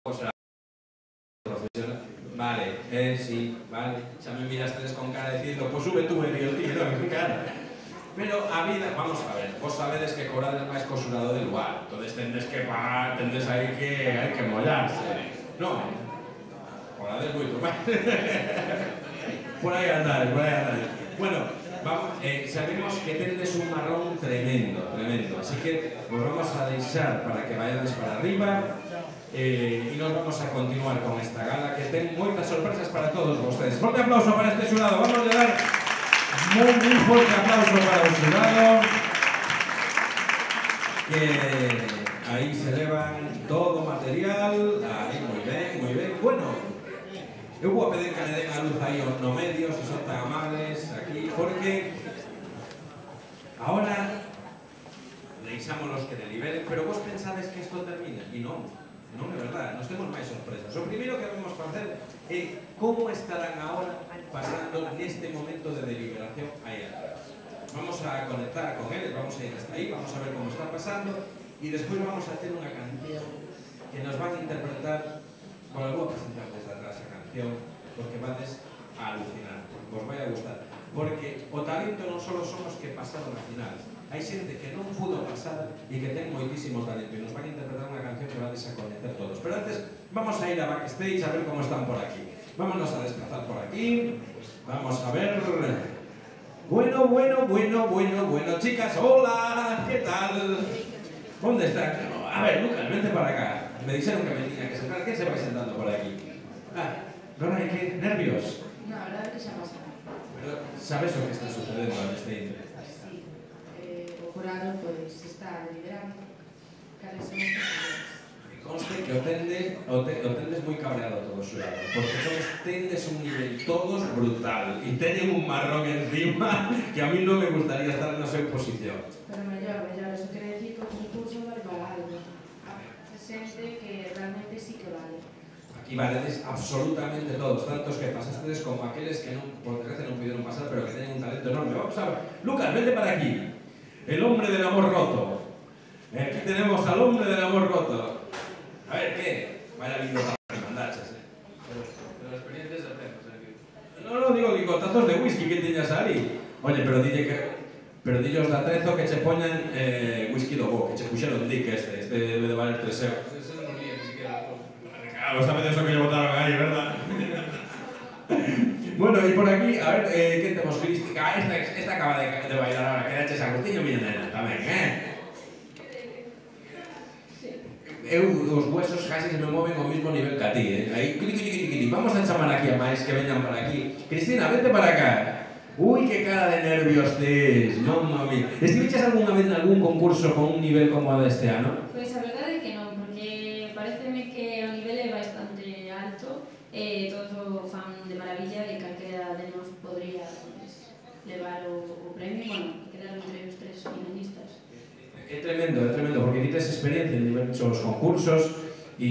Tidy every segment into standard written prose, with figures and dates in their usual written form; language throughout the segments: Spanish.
Vale, sí, vale. Xa me mirastedes con cara dicindo, pois sube tú e dio tío, non, cara. Pero a vida, vamos a ver, vos sabedes que cobrades máis co xurado del lugar. Entonces tendes que pagar, tendes aí que mollarse. Non, cobrades moito máis. Por aí andades, por aí andades. Bueno, vamos, sabemos que tendes un marrón tremendo, tremendo. Así que vos vamos a deixar para que vayades para arriba. Y nos vamos a continuar con esta gala que ten moitas sorpresas para todos vostedes. Fuerte aplauso para este xurado. Vamos a dar muy fuerte aplauso para o xurado, que aí se levan todo o material. Aí, moi ben, moi ben. Bueno, eu vou a pedir que le den a luz aí no medio, se son tan amables aquí, porque ahora deixámonos que deliberen, pero vos pensades que isto termina, e non. Non é verdade, nos temos máis sorpresas. O primeiro que vamos facer é como estarán agora pasando neste momento de deliberación aí atrás. Vamos a conectar con eles, vamos a ir hasta aí, vamos a ver como está pasando e despois vamos a ter unha canción que nos van a interpretar. Bueno, vou a presentar desde atrás a canción porque vades a alucinar, vos vai a gustar. Porque o talento non só son os que pasaron a final. Hai xente que non pudo pasar e que ten moitísimo talento e nos van a interpretar unha canción que vades a coñecer todos. Pero antes, vamos a ir a backstage a ver como están por aquí. Vámonos a desplazar por aquí. Vamos a ver... Bueno, chicas, hola, ¿qué tal? ¿Dónde están? A ver, Lucas, vente para acá. Me dijeron que me tenía que sentar. ¿Qué se va sentando por aquí? Ah, ¿no hay qué? ¿Nervios? No, la verdad que se pasa. Pero, ¿sabes lo que está sucediendo en este inter? O jurado pues está deliberando cales son os posibles. Conste que o tendes moi cabreado todo o xurado, porque todos tendes un nivel todos brutal e teñen un marrón encima que a mí non me gustaría estar na súa posición. Pero mellor, eso quere decir que o concurso vale para algo. Se sente que realmente sí que vale. Aquí valedes absolutamente todos, tantos que pasastedes como aqueles que non, por desgracia non pudieron pasar, pero que teñen un talento enorme. Vamos a ver, Lucas, vente para aquí. El hombre del amor roto. Aquí tenemos al hombre del amor roto. A ver, ¿qué? Vaya bigotazos que mandaches, Pero la experiencia es de aprendo. No, digo bigotazos de whisky que tiñas ali. Oye, pero dillos da trezo que che poñan whisky do bo, que che puxeron dick este debe de valer 3 euros. Ese non lía ni siquiera. Claro, sabes eso que lle botaron aí, verdad? Bueno, y por aquí, a ver, ¿qué tenemos? Crística, esta acaba de bailar ahora, que daches Agustín mi nena, tamén, os huesos casi se me mueven ao mismo nivel que a ti, Aí, vamos a chamar aquí a máis que veñan para aquí. Cristina, vente para acá. Uy, que cara de nervios tes, mamma mía. Estiveches algunha vez en algún concurso con un nivel como o deste ano? Pois a verdade é que non, porque pareceme que o nivel é bastante alto e todos o fan de maravilla e calquera de nos podría levar o premio, bueno, quedar entre os 3 finalistas. É tremendo, porque ti tes experiencia en diversos concursos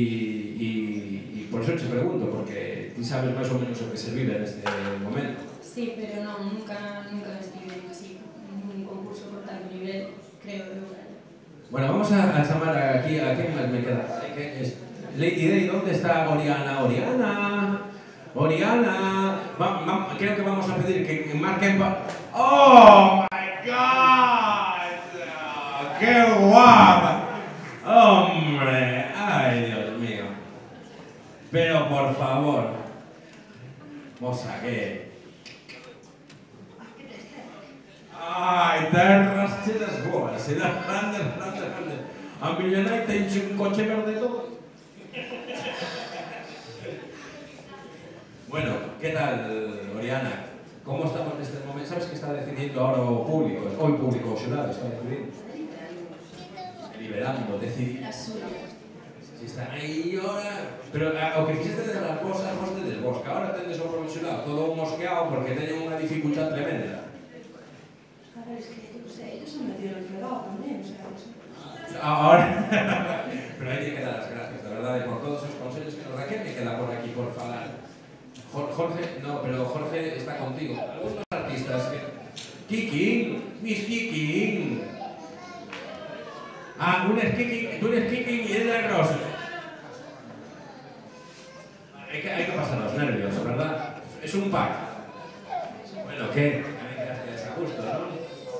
e por eso te pregunto, porque ti sabes máis ou menos o que se vive neste momento. Sí, pero non, nunca estive así, en un concurso por tal nivel, creo eu. Bueno, vamos a chamar aquí a quen máis me queda. Lady Day, ¿dónde está Oriana? Creo que vamos a pedir que marquen ¡Oh, my God! ¡Qué guapa! ¡Hombre! ¡Ay, Dios mío! Pero, por favor, vos saqué. ¡Ay, terras chedas boas! Serás grandes. A millonai tenche un coche verde todo. Bueno, ¿qué tal, Oriana? ¿Cómo estamos en este momento? ¿Sabes que está decidiendo ahora o público? Hoy público o xurado está decidindo. Deliberando, decidir. Si están aí ahora... Pero o que fixeste de las cosas, vos tedes vos, que ahora tendes o profesional todo mosqueado porque teñen unha dificultad tremenda. A ver, es que, no sé, ellos han metido el fregado también, o sea, no sé. Ahora... Pero hay que dar las gracias, de verdad, por todos esos consejos que nos da. ¿Quién me queda por aquí por falar? Jorge, no, pero Jorge está contigo. Algunos artistas que... Kikin, Miss Kikin. Ah, tú eres Kikin y ella es Rosa. Hay que pasar los nervios, ¿verdad? Es un pack. Bueno, ¿qué? Me quedaste desajusto, ¿no?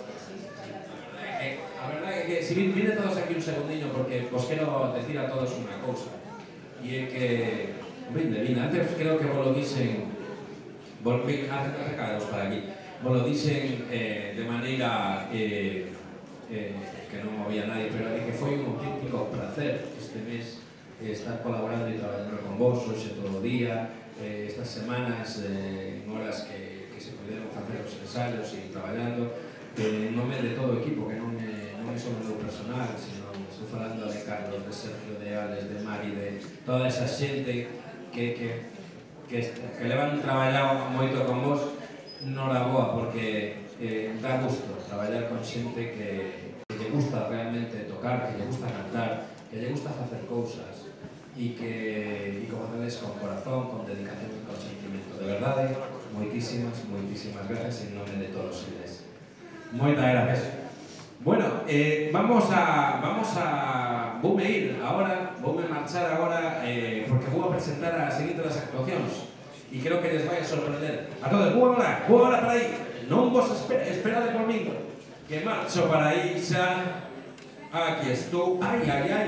La verdad que si vine todos aquí un segundinho porque os quiero decir a todos una cousa. E é que, vine, antes creo que vos lo dixen, acercaros para aquí, vos lo dixen de maneira que non había nadie, pero é que foi un auténtico placer este mes estar colaborando e traballando con vos, hoxe todo o día, estas semanas en horas que se puderon facer os ensayos e traballando, en nome de todo o equipo, que non é só o meu personal, sino estou falando de Carlos, de Sergio, de Alex, de Mari, de toda esa xente que levan traballado moito con vos, noraboa, porque dá gusto traballar con xente que lle gusta realmente tocar, que lle gusta cantar, que lle gusta facer cousas e que facedes con corazón, con dedicación e con sentimento. De verdade, moitísimas gracias en nome de todos eles. Moitas gracias. Bueno, voume ir agora, voume marchar agora porque vou a presentar a seguinte das actuacións e creo que les vai a sorprender a todos. Boa hora para aí, non vos esperade por min, que marcho para aí xa. Aquí estou, ai.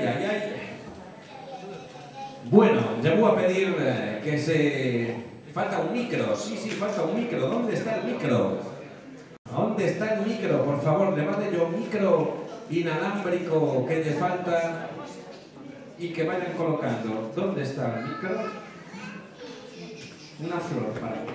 Bueno, ya vou a pedir que se... Falta un micro, sí, falta un micro. ¿Dónde está el micro? ¿Dónde está el micro? Por favor, levade yo micro inalámbrico que lle falta y que vayan colocando. ¿Dónde está el micro? Una flor para aquí.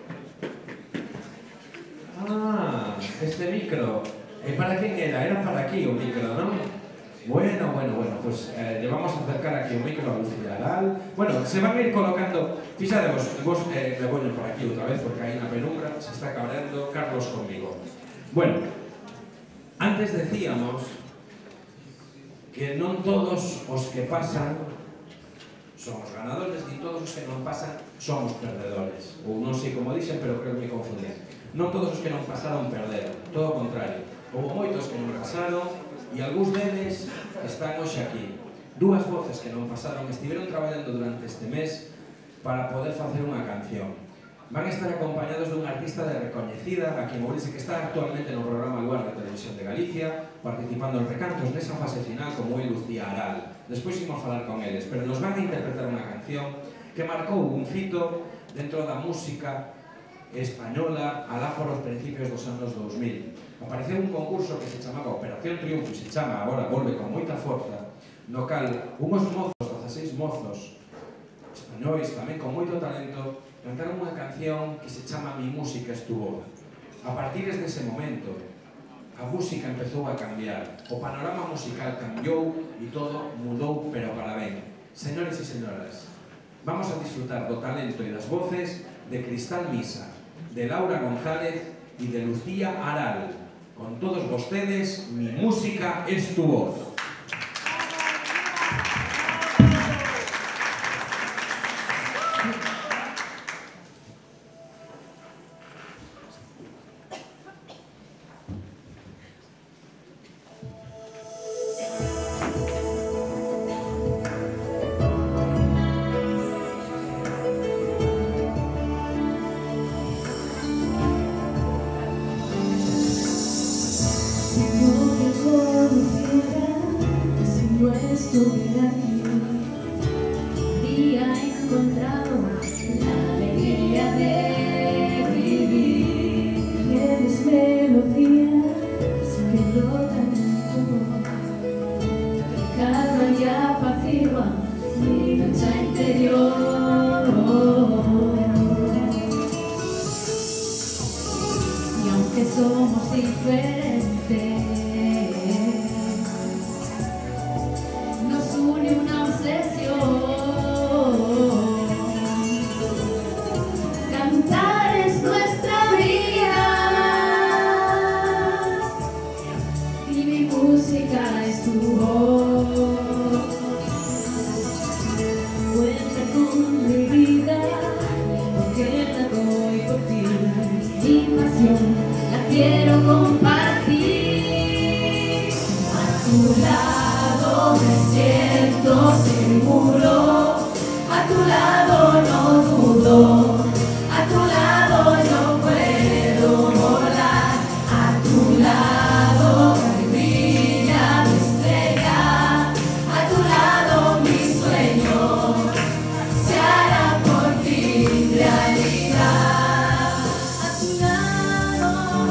Ah, este micro. ¿Para quién era? Era para aquí un micro, ¿no? Bueno, pues le vamos a acercar aquí un micro a Lucía Aral. Bueno, se van a ir colocando. Fíjate vos me voy por aquí otra vez porque hay una penumbra, se está cabreando Carlos conmigo. Bueno, antes decíamos que non todos os que pasan somos ganadores e todos os que non pasan somos perdedores. Ou non sei como dixen, pero creo que me confundí. Non todos os que non pasaron perderon, todo o contrario. Houve moitos que non pasaron e algúns deles están hoxe aquí. Dúas voces que non pasaron estiveron traballando durante este mes para poder facer unha canción. Van a estar acompañados dun artista de recoñecida aquí en Ourense que está actualmente no programa Luar da Televisión de Galicia participando en recantos nesa fase final como é Lucía Aral. Despois imos falar con eles, pero nos van a interpretar unha canción que marcou un fito dentro da música española alá por os principios dos anos 2000. Apareceu un concurso que se chamaba Operación Triunfo e se chama, agora volve con moita forza, no cal unhos mozos, 16 mozos españois, tamén con moito talento, cantaron unha canción que se chama Mi música es tu voz. A partir dese momento, a música empezou a cambiar, o panorama musical cambiou e todo mudou, pero para ben. Señores e señoras, vamos a disfrutar do talento e das voces de Cristal Misa, de Laura González e de Lucía Aral. Con todos vostedes, Mi música es tu voz. Estuviera aquí, habría encontrado la alegría de vivir. Tienes melodías que brotan en tu voz, que calman y apaciguan mi lucha interior. Y aunque somos diferentes, una obsesión. Cantar es nuestra vida y mi música es tu voz. Cuenta con mi vida porque la doy por ti. Mi pasión la quiero compartir. A tu lado me siento seguro, a tu lado no dudo, a tu lado yo puedo volar, a tu lado brilla mi estrella, a tu lado mi sueño se hará por fin realidad, a tu lado.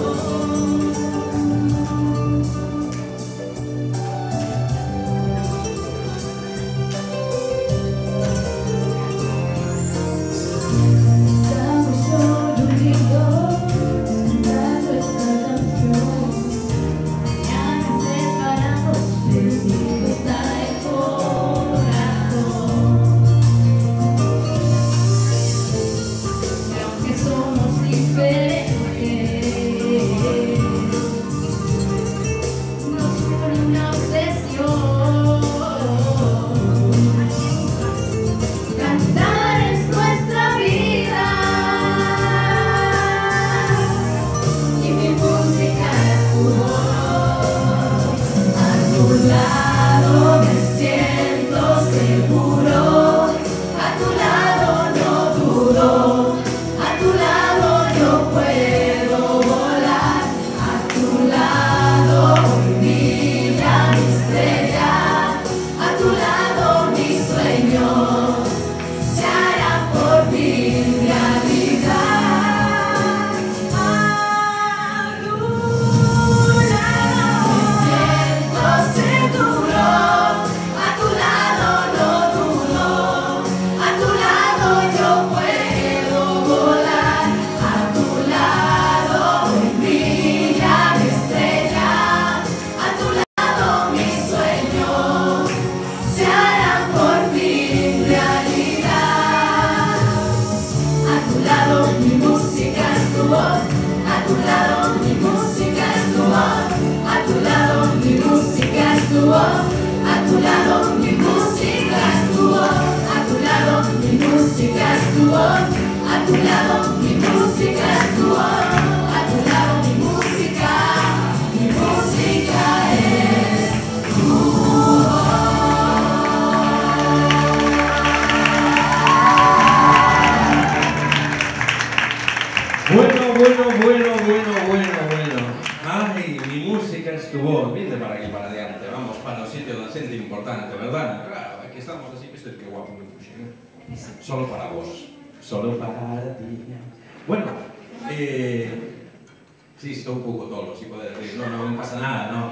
Estamos solo unidos, cantando esta canción. Ya nos separamos, decido está el corazón. Y aunque somos diferentes, nos une una obsesión. Cantar es nuestra vida y mi música es tu voz. A tu lado me siento seguro, a tu lado no dudo, a tu lado yo puedo volar, a tu lado brilla mi estrella, a tu lado mis sueños se hará por fin realidad. A tu lado me siento seguro, a tu lado no dudo, a tu lado yo puedo volar, a tu lado brilla mi estrella, a tu lado mis sueños se harán por fin realidad. A tu lado mi música es tu voz, a tu lado mi música es tu voz, a tu lado mi música es tu voz, a tu lado mi música es tu voz, a tu lado mi música es tu voz, a tu lado mi música es tu voz, a tu lado mi música es tu voz. Bueno. Ay, mi música es tu voz. Vente para aquí, para adelante. Vamos para los sitios donde siente importante, ¿verdad? Claro, aquí estamos así, que estoy que guapo me puse, ¿eh? Solo para vos. Solo para ti. Bueno, sí, estoy un pouco tolo, si podes rir. No pasa nada, no.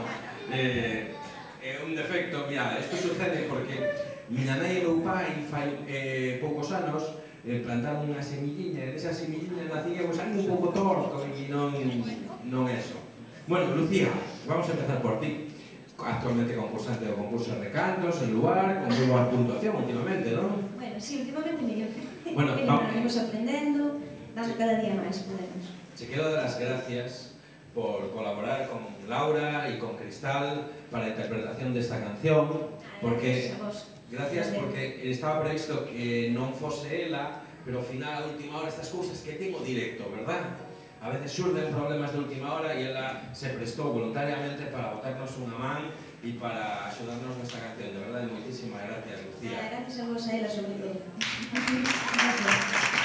Un defecto, mira, esto sucede porque miña nai e meu pai fai poucos anos plantaron unha semilliña, e desa semilliña nacía pues, algo un pouco torto e non eso. Bueno, Lucía, vamos a empezar por ti. Actualmente concursante do concurso de cantos, en lugar, con moi boa puntuación últimamente, non? Bueno, sí, últimamente mellor. Bueno, Venimos aprendendo, dando cada día máis, podemos. Se quiero dar las gracias por colaborar con Laura y con Cristal para la interpretación de esta canción, porque gracias porque estaba previsto que non fose ela, pero ao final, a última hora, estas cousas que tengo directo, verdad? A veces surden problemas de última hora y ella se prestó voluntariamente para botarnos unha man y para ayudarnos nesta canción. De verdad, muchísimas gracias, Lucía. Gracias a vos, a ela, sobre todo. Gracias.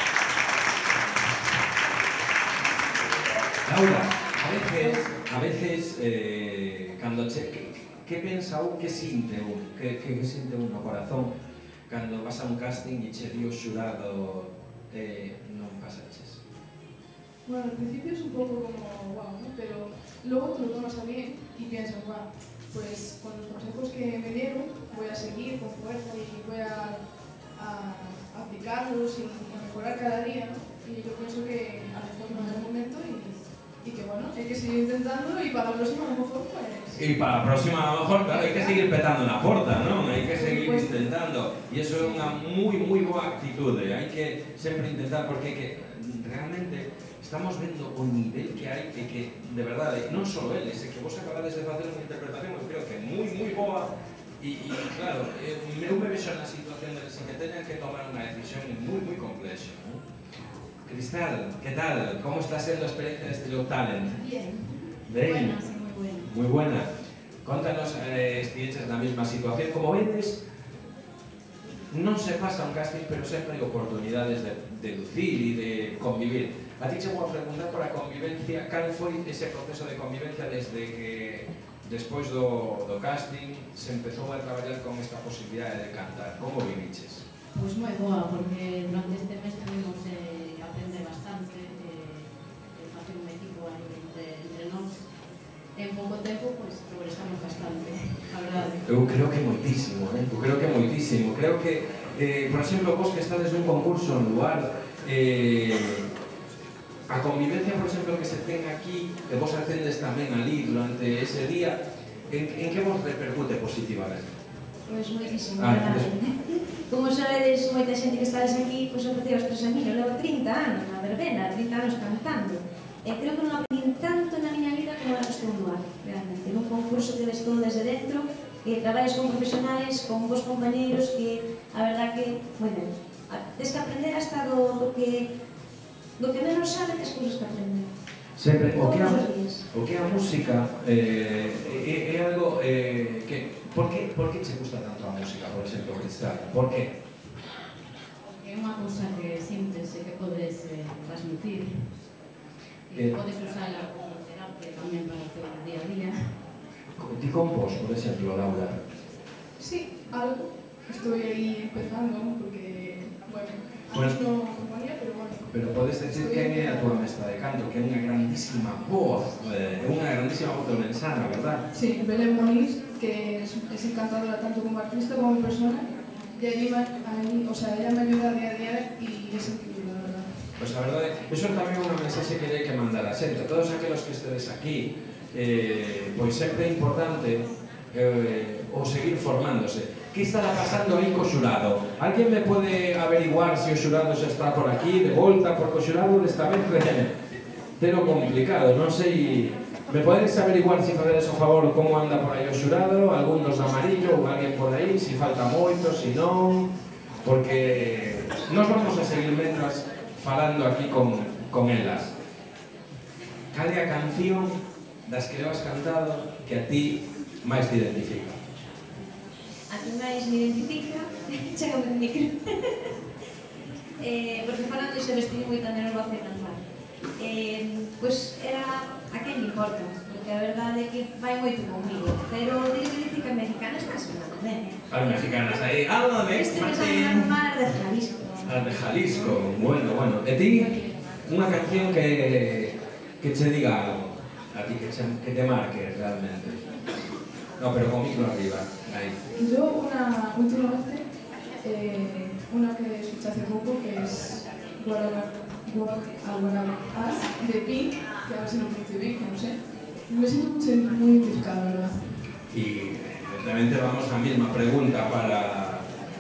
Laura, a veces cando que pensa un, que sinte un, que sinte un no corazón cando vas a un casting e che dio xurado non pasaches? Bueno, al principio es un poco como wow, ¿no? Pero luego te lo tomas a bien y piensas, wow, pues con los consejos que me dieron voy a seguir con fuerza y voy a aplicarlos y a mejorar cada día, ¿no? Y yo pienso que a lo mejor no es el momento y que bueno, hay que seguir intentándolo y para la próxima a lo mejor pues... Y para la próxima a lo mejor, claro, hay que seguir petando na porta, non? Hai que seguir intentando e iso é unha moi boa actitude, hai que sempre intentar porque que realmente estamos vendo o nivel que hai e que, de verdade, non só eles, é que vos acabades de facer unha interpretación que creo que é moi boa e claro, eu me vexo na situación de que teñan que tomar unha decisión moi complexa, non? Cristal, ¿qué tal? ¿Cómo está siendo la experiencia de este Got Talent? Bien. Bien. Buena, sí, muy buena. Muy buena. Contanos, estuviste en la misma situación como vedes. non se pasa un casting, pero sempre hai oportunidades de lucir e de convivir. A ti che vou a preguntar por a convivencia, cal foi ese proceso de convivencia desde que despois do casting se empezou a traballar con esta posibilidade de cantar? Como viviches? Pois moi boa, porque durante este mes tuvimos aprender bastante, facer un equipo aí entre nós. En pouco tempo, pois, progresamos bastante, a verdade. Eu creo que moitísimo, eu creo que moitísimo. Creo que, por exemplo, vos que estades nun concurso en lugar, a convivencia, por exemplo, que se ten aquí, e vos atendes tamén ali durante ese día, en que vos repercute positivamente? Pois moitísimo, verdade. Como sabedes, moita xente que estades aquí, pois ofreceu os 3 amigos, levo 30 anos na verbena, 30 anos cantando. E creo que non aprendín tanto na miña vida como na estou no ar, realmente. Nun concurso que ves todo desde dentro, que traballas con profesionales, con vos compañeiros, que a verdad que, bueno, tens que aprender hasta do que menos sabe, tes cousas que aprender. Sempre, o que a música é algo que... Por que che gusta tanto a música, por exemplo, Cristal? Por que? É unha cousa que sintes e que podes transmitir. E podes usarla como terapia tamén para o teu día a día. Ti compós, por exemplo, Laura? Sí, algo. Estoy aí empezando, porque, bueno, antes non componía, pero bueno. Pero podes decir que é a túa mestra de canto, que é unha grandísima voz, ourensana, verdad? Sí, Belén Moniz, que es encantadora tanto como artista como persona, y o sea, ella me ayuda día a día y es increíble, la verdad. Pois a verdade, iso é tamén unha mensaxe que hai que mandar a xente. Todos aqueles que estedes aquí, pois sempre é importante o seguir formándose. Que estará pasando aí co xurado? Alguén me pode averiguar se o xurado xa está por aquí, de volta, porque o xurado desta vez tero complicado, non sei... Me podedes averiguar se facedes o favor como anda por aí o xurado, algún dos de amarillo ou alguén por aí, se falta moito, se non... Porque nos vamos a seguir mentras falando aquí con elas. Cal é a canción das que has cantado que a ti máis te identifica? A que máis me identifica, chega o micro. Porque falando iso vestido moi tamén os voce cantar. Pois era a quen me importa, porque a verdade é que vai moito comigo, pero digo mexicanas que se van, As mexicanas aí, háblame, este que Martín. saben armar de Jalisco. As de Jalisco, bueno. E ti, unha canción que che diga algo, a ti que te marque realmente. No, pero con micro arriba, ahí. Yo últimamente, una que escuché hace poco, que es What I Ask, de Pink, que a ver si lo pronuncio bien, que no sé. Me siento muy identificada, ¿verdad? Y evidentemente vamos a misma pregunta para...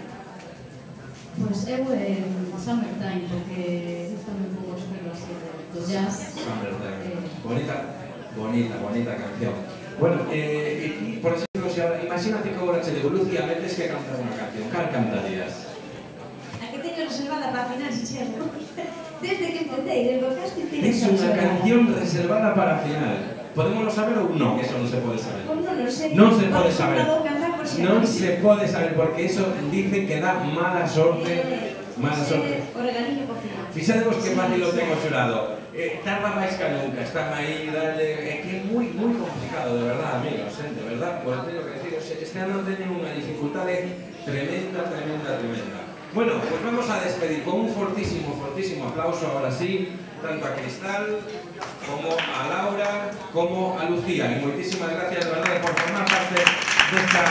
Pois eu Summertime, porque gustame un pouco os juegos así do jazz. Summertime. Bonita canción. Bueno, por exemplo, imagínate que agora che digo, Lucía, metes que cantar unha canción, cal cantarías? A que teño reservada para final, se chego. Desde que empecé, desde o casting teño Es unha canción reservada para final. Podemos saber ou non? Eso non se pode saber. Pois non sei. Non se pode saber. Non Non se pode saber, porque eso dice que dá mala sorte. Mala sorte. O regalillo por final. Fixadevos que fácil o tengo xurado. Tarda máis que nunca, están aí, é que é moi complicado, de verdad, amigos, de verdad, pues teño que deciros, este ano teñen unha dificultade tremenda. Bueno, pues vamos a despedir con un fortísimo aplauso, ahora sí, tanto a Cristal, como a Laura, como a Lucía, y moitísimas gracias, de verdad, por formar parte desta...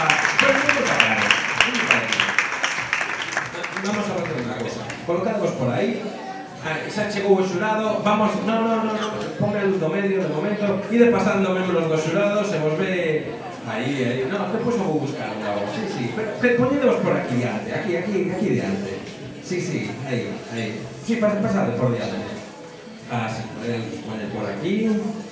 Vamos a hacer una cosa, colocadvos por aí, xa chegou o xurado, vamos, no, ponga a luz do medio de momento, ide pasando membros do xurado, se vos ve aí, no, depois o vou buscar un lado, sí, pero poñedevos por aquí diante, aquí diante, sí, aí, sí, pasade por diante, sí, poned por aquí.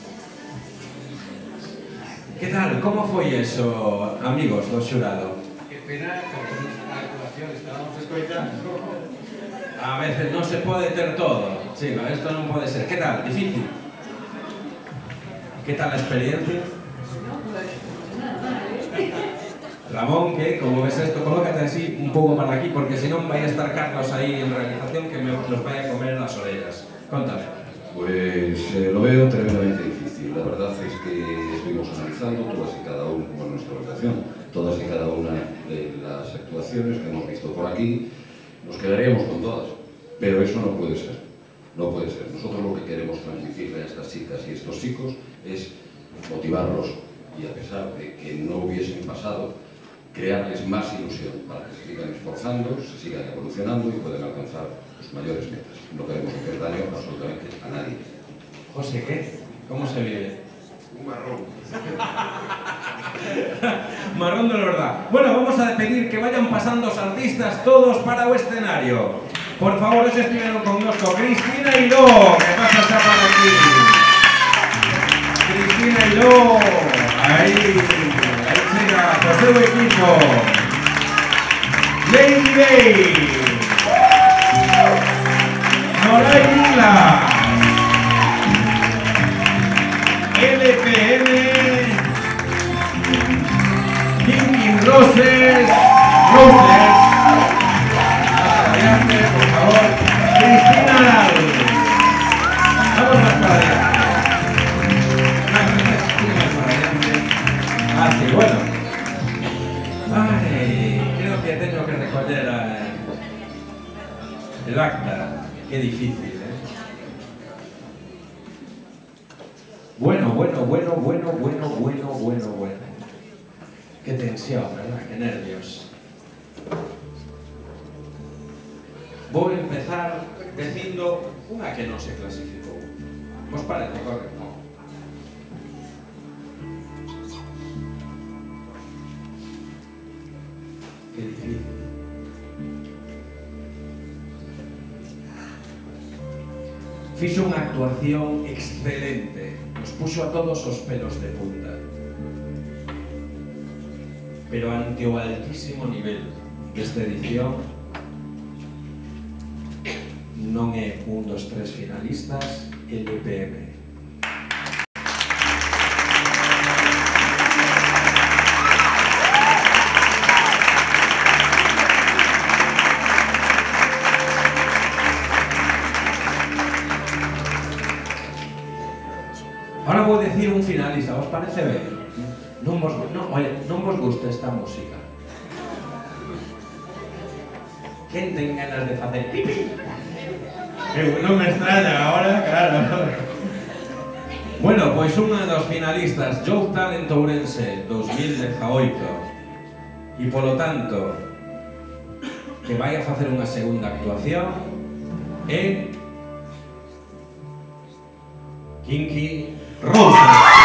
Que tal, como foi eso, amigos do xurado? Que pena, porque a actuación estábamos escoitando. A veces non se pode ter todo, chico, isto non pode ser. Que tal? Difícil? Que tal a experiencia? Ramón, ¿qué? ¿Cómo ves esto? Colócate así un pouco para aquí, porque si non vai a estar Carlos aí en realización que nos vai a comer las orejas. Contame. Pues lo veo tremendamente difícil. La verdad es que estuvimos analizando todas y cada una, como nuestra organización, todas y cada una de las actuaciones que hemos visto por aquí. Nos quedaríamos con todas, pero eso no puede ser. No puede ser. Nosotros lo que queremos transmitirle a estas chicas y estos chicos es motivarlos y, a pesar de que no hubiesen pasado, crearles más ilusión para que se sigan esforzando, se sigan evolucionando y puedan alcanzar sus mayores metas. No queremos hacer daño absolutamente a nadie. José, ¿qué? ¿Cómo se vive? Un marrón. Marrón de verdad. Bueno, vamos a pedir que vayan pasando los artistas todos para o escenario. Por favor, os estiveron connosco Cristina Hiló, que pasa xa para aquí. Cristina Hiló, aí chega o seu equipo. Lady Day, Noray Vila, LPM, King Roses, adelante, por favor, Cristina Aral. Vamos más para adelante. Ah, sí, bueno. Ay, creo que tengo que recoger el acta. Qué difícil, ¿eh? Bueno. Qué tensión, ¿verdad? Qué nervios. Voy a empezar diciendo una que no se clasificó. ¿Os parece correcto? Qué difícil. Fixo unha actuación excelente. Nos puxo a todos os pelos de punta. Pero ante o altísimo nivel desta edición, non é un dos tres finalistas, LPM. Ahora vou dicir un finalista, os parece ben? Non vos gusta esta música? Quen ten ganas de facer pipí? Non me extraña ahora, claro. Bueno, pois unha dos finalistas, Youth Talent Ourense 2018, e polo tanto que vai a facer unha segunda actuación é Kinky Roses.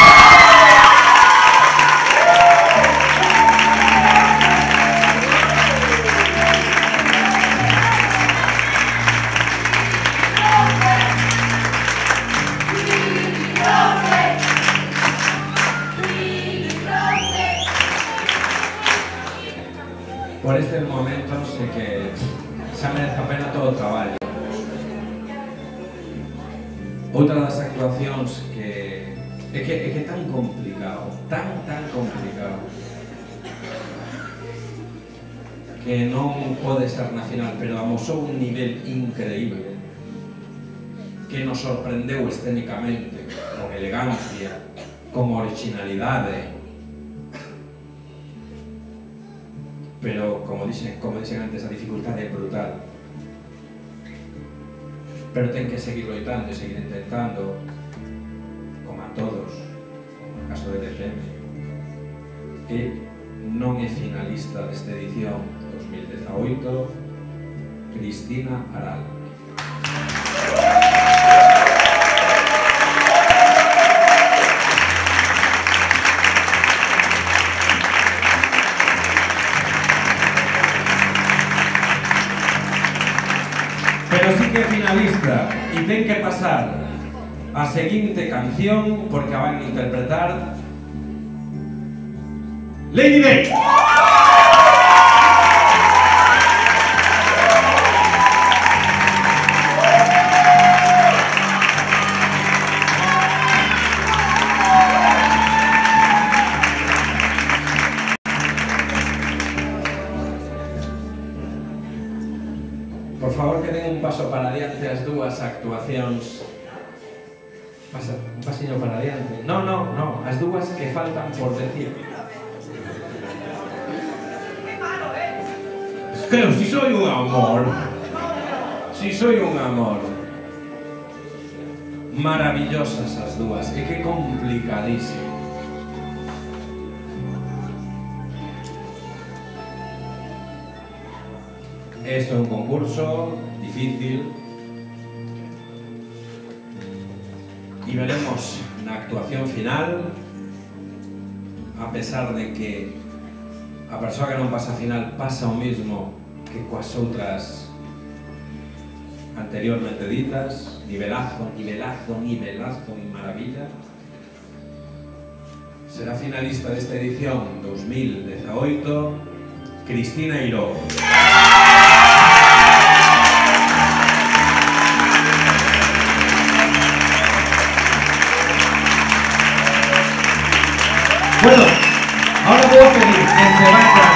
Por este momento sé que xa merece a pena todo o traballo. Outra das actuacións que é tan complicado, tan complicado, que non pode ser na final, pero amosou un nivel increíble, que nos sorprendeu escénicamente, con elegancia, con originalidade. Pero, como dixen antes, a dificultade é brutal. Pero ten que seguir loitando e seguir intentando, como a todos, como no caso de LPM. E non é finalista desta edición 2018, Cristina Aral. Pero sí que é finalista e ten que pasar a seguinte canción porque a van a interpretar Lady Day. den un paso para adiante as dúas actuacións. Pasa, un pasiño para adiante. No, as dúas que faltan por decir. Claro, si soy un amor. Si soy un amor. Maravillosas as dúas, e que complicadísimo. Esto é un concurso difícil e veremos na actuación final, a pesar de que a persoa que non pasa a final pasa o mismo que coas outras anteriormente ditas, nivelazo e maravilla. Será finalista desta edición 2018 Cristina Eiró. Bueno, ahora voy a pedir que se vayan.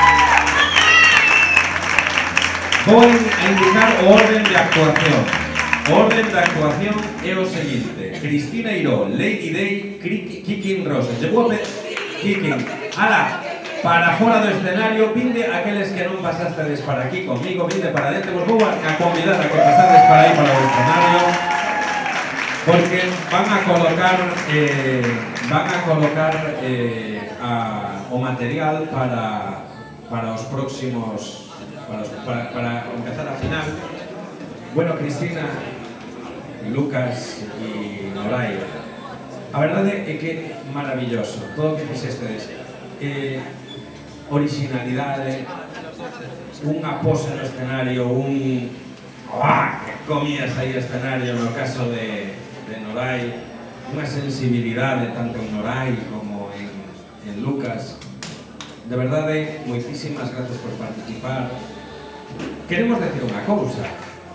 Voy a indicar o orden de actuación. O orden de actuación é o seguinte: Cristina Eiró, Lady Day, Kicking Roses. Lle vou a pedir Kicking. Ala, para fora do escenario, vinde aqueles que non pasastedes para aquí comigo, vinde para dentro. Vos vou a convidar a que pasades para aí para o escenario, porque van a colocar o material para os próximos, para empezar a final. Bueno, Cristina, Lucas e Norai, a verdade é que maravilloso todo o que fixestedes. Originalidade, unha pose no escenario, que comías aí o escenario no caso de Norai, unha sensibilidade tanto en Norai como en Lucas. De verdade, moitísimas gracias por participar. Queremos decir unha cousa.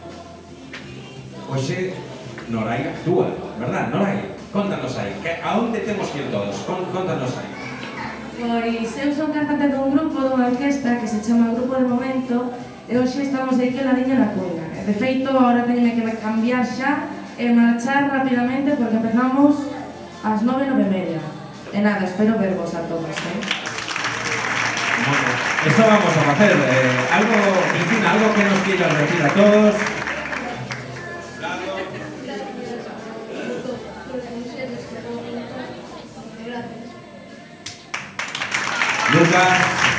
Hoxe Norai actúa, verdad, Norai? Contanos aí, a onde temos que ir todos? Contanos aí. Pois eu son cantante dun grupo, dunha orquesta que se chama Grupo de Momento, e hoxe estamos aí que ladiño na cunga. De feito, agora teño que cambiar xa e marchar rapidamente porque empezamos ás 9:30. E nada, espero vervos a todos, Bueno, eso vamos a facer. Algo, Cristina, algo que nos quieras decir a todos. Lucas.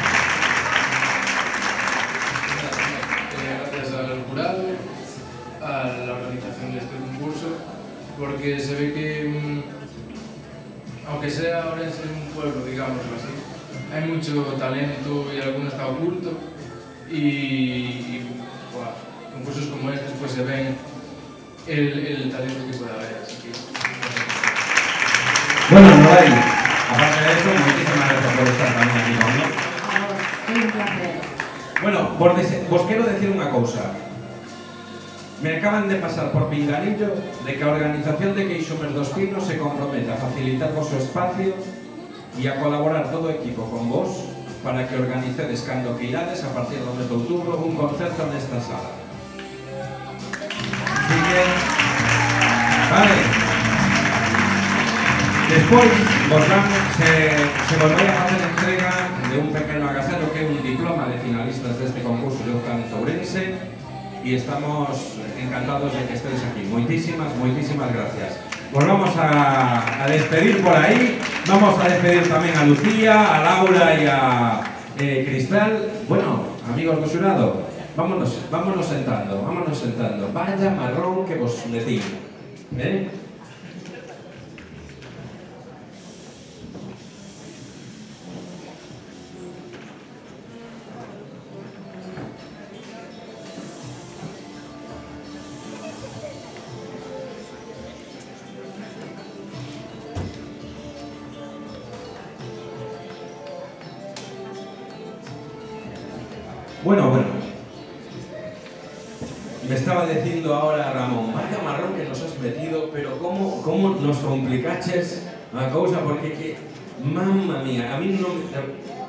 Gracias al jurado, a la organización de este concurso, porque se ve que, aunque sea Orense un pueblo, digámoslo así, hay mucho talento y alguno está oculto y concursos como estos pues se ven el talento que puede haber. Así que, bueno, Norai, aparte de eso, muchísimas gracias por estar también aquí conmigo. É un placer. Bueno, vos quero decir unha cousa. Me acaban de pasar por pinganillo de que a organización de Queixumes dos Pinos se compromete a facilitar vosso espacio e a colaborar todo o equipo con vos para que organicedes cando que irades a partir do mes de outubro un concerto nesta sala. Así que, vale. Despois se vos vai a facer entrega de un pequeno agasallo que é un diploma de finalistas deste concurso de canto ourense e estamos encantados de que estéis aquí. Moitísimas gracias. Pues vamos a despedir por aí. Vamos a despedir tamén a Lucía, a Laura e a Cristal. Bueno, amigos do xurado, vámonos sentando. Vaya marrón que vos metí. Bueno. Me estaba diciendo ahora Ramón, vaya marrón que nos has metido, pero cómo nos complicaches a cousa, porque que, mamma mía, a mí non me...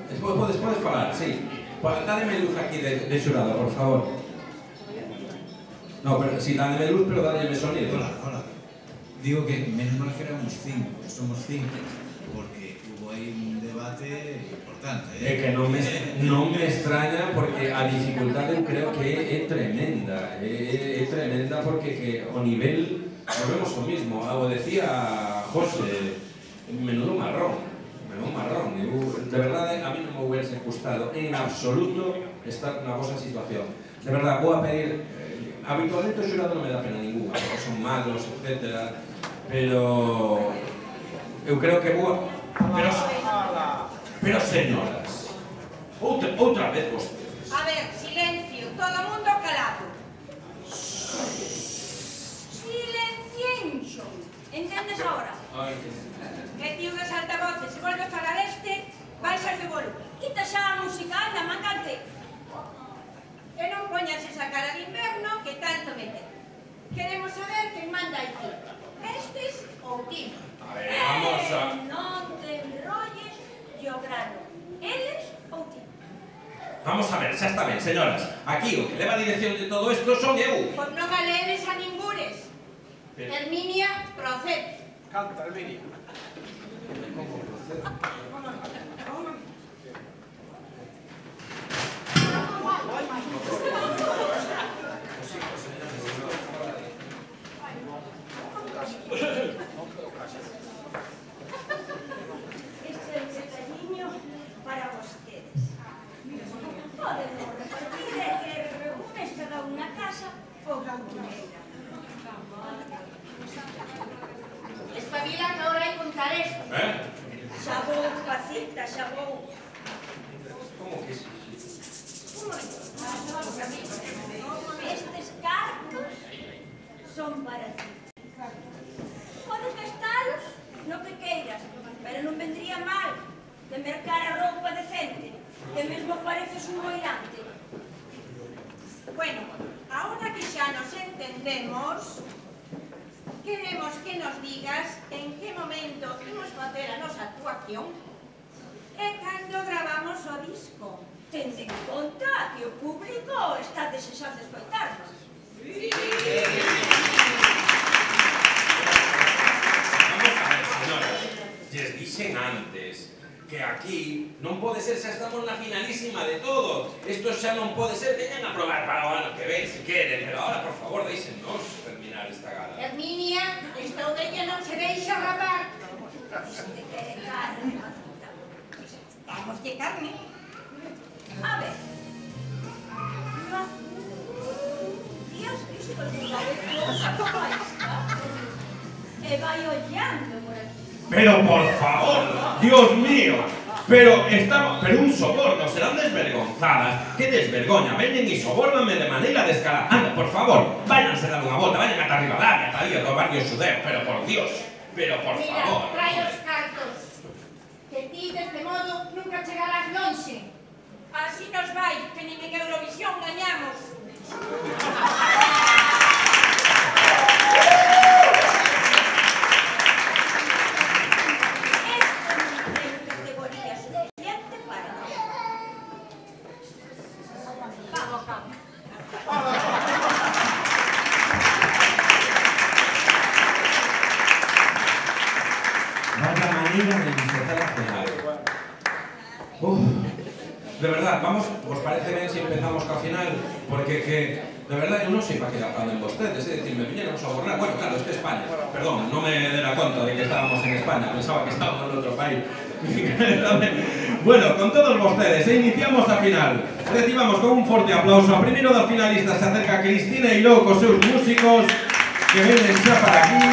Podes falar, sí. Dádeme luz aquí de xurado, por favor. No, pero si dame luz, pero dame sonido. Hola. Digo que menos mal que éramos 5, somos 5, porque hubo aí un debate importante. É que non me extraña porque a dificultade eu creo que é tremenda. É tremenda porque que o nivel, volvemos ao mismo, o decía José, menudo marrón. De verdade, a mí non me hubiese gustado en absoluto estar na vosa situación. De verdade, vou a pedir, habitualmente o xurado non me dá pena ninguna, porque son magos, etc. Pero eu creo que vou... Pero señoras, outra vez vostedes. A ver, silencio, todo o mundo calado. Silencienxo. Entendes agora? Que tío que salta voces, se volve a falar este, vai ser de bolo. Quita xa a música, anda, mancante. E non poñas esa cara de inverno que tanto mete. Queremos saber quen manda aquí. Estes ou ti. A ver, vamos a... Non te enrolles e o grano. Eles ou ti. Vamos a ver, xa está ben, señoras. Aquí o que leva a dirección de todo isto son eu. Pois non aleves a ningures. Herminia, procede. Canta, Herminia. Como procede? Este cariño para vostedes. Podemos repartir que reúnes cada unha casa ou galponeira. Espabila que ahora hai contar esto. Xa vou, Pacita, xa vou. Como que sí? Estes cartos son para ti. Podes gastalos no que queiras, pero non vendría mal de mercar a roupa decente, que mesmo pareces un moirante. Bueno, ahora que xa nos entendemos, queremos que nos digas en que momento imos facer a nosa actuación e cando gravamos o disco. Tende en conta que o público está desexando escoitarnos. Vamos a ver, señoras, lles dixen antes que aquí non pode ser, xa estamos na finalísima de todo. Isto xa non pode ser, teñan a probar para o ano que ven, se queren, pero ahora, por favor, deixennos terminar esta gala. Herminia, esta ovella non se deixa rapar. Se te quere carne, vamos de carne. A ver. Dios, visto alguna vez cosa como esta? E vai ollando por aquí. Pero por favor, Dios mío, pero un soborno, serán desvergonzadas. Que desvergoña, veñen e sobórname de maneira descarada. Anda, por favor, váyanse a dar unha volta, vayan ata Rivadavia, ata aí, ao barrio xudeu, pero por Dios, pero por favor. Mira, trae os cartos. Que ti, deste modo, nunca chegarás lonxe. Así nos vai, que nin en Eurovisión gañamos. De verdad, vamos, ¿os parece bien si empezamos ca final? Porque que, de verdad, eu non sei para que aplauden vostedes, é dicir, me viñeron a sobornar. Bueno, claro, es que España, perdón, non me dera conta de que estábamos en España, pensaba que estábamos en outro país. Bueno, con todos vostedes, iniciamos a final. Recibamos con un forte aplauso. A primeiro das finalistas se acerca Cristina Eiló cos seus músicos que venen xa para aquí.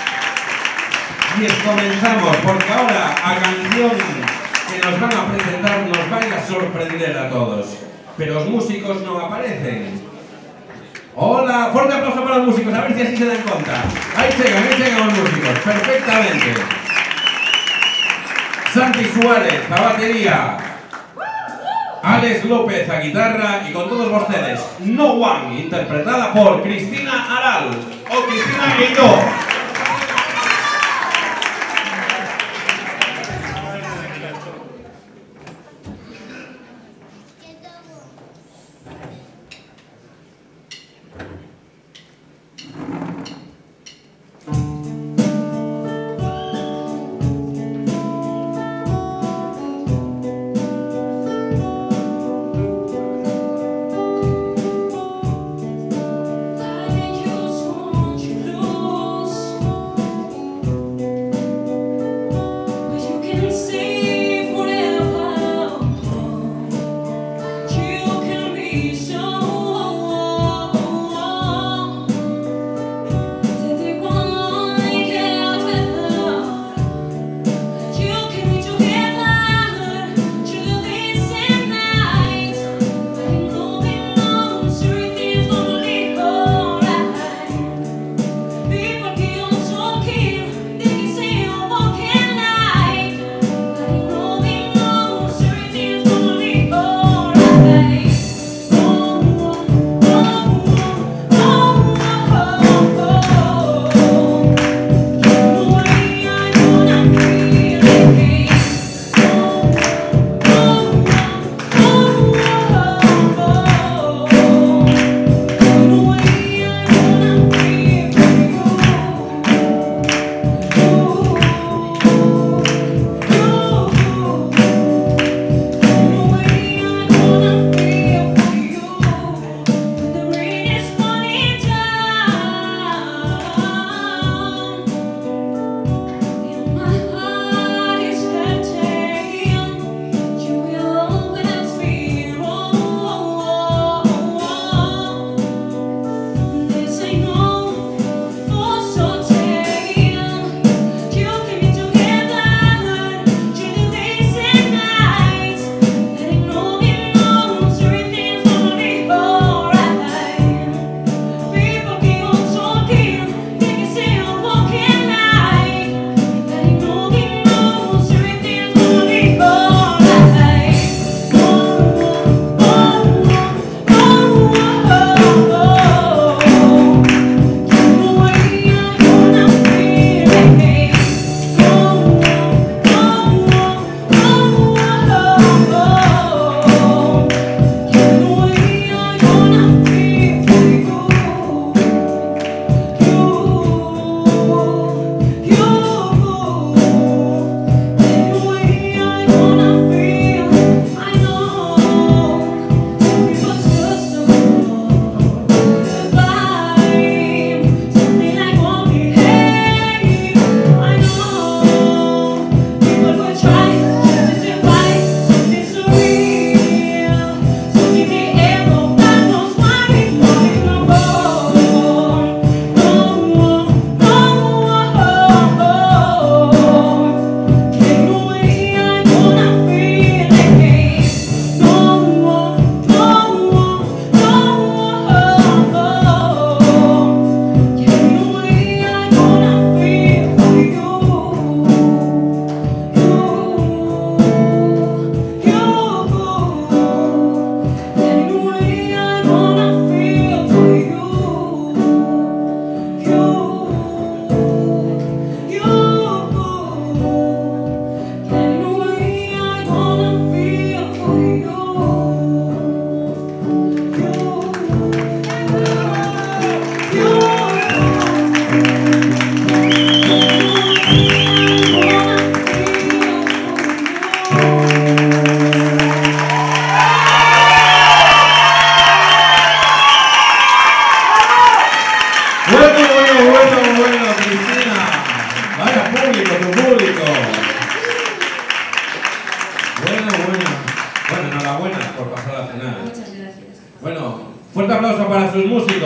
Y comenzamos, porque ahora a canción que nos van a presentar nos vai a sorprender a todos. Pero os músicos non aparecen. Hola, forte aplauso para os músicos, a ver si así se dan conta. Aí chegan os músicos, perfectamente. Santi Suárez, a batería. Alex López, a guitarra. Y con todos vostedes, No One, interpretada por Cristina Aral o Cristina Eiló.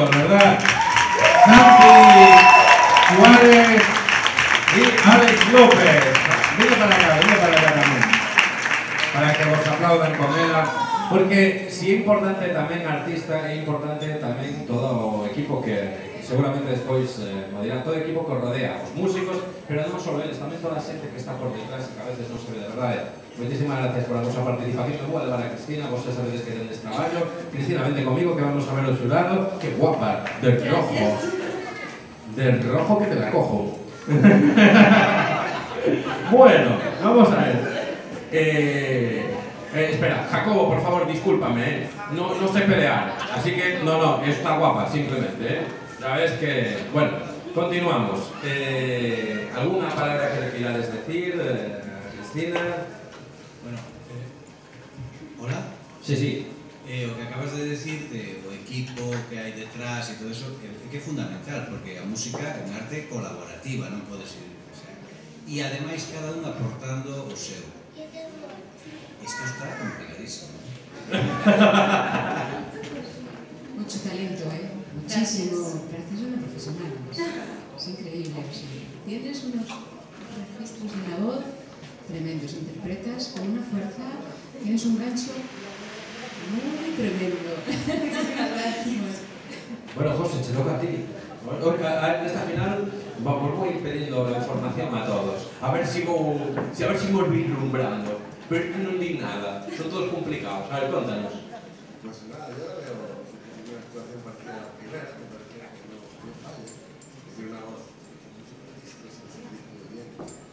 todos, ¿verdad? Santi Suárez y Alex López. Venga para acá también. Para que vos aplaudan con ela. Porque si é importante tamén artista, é importante tamén todo o equipo que seguramente despois me dirán, todo o equipo que rodea, os músicos, pero non só eles, tamén toda a xente que está por detrás, que a veces non se ve de verdade. Moitísimas gracias por a vosa participación. Me vou a levar a Cristina, vos sabedes que tenéis traballo. Cristina, vente comigo que vamos a ver o xurado. Que guapa, del rojo. Del rojo que te la cojo. Bueno, vamos a ver. Espera, Jacobo, por favor, discúlpame, no sé pelear, así que no, está guapa, simplemente, Sabes que... Bueno, continuamos. ¿Alguna palabra que le quieras decir, Cristina? Bueno, ¿hola? Sí. O que acabas de decir o equipo que hai detrás e todo eso é que é fundamental, porque a música é unha arte colaborativa, non pode ser, e ademais cada un aportando o seu. Isto está complicadísimo. Mucho talento, muchísimo. Pareces una profesional. Es increíble. Tienes unos registros de la voz tremendos, interpretas con una fuerza, tienes un gancho muy tremendo. Bueno, José, se toca a ti. En esta final vamos a ir pidiendo la información a todos. A ver si vos vislumbrando. Pero es que no di nada, son todos complicados. A ver, cuéntanos. Pues nada, yo la veo una actuación parecida a la primera, me parecía que no falla. Tiene una voz muy bien.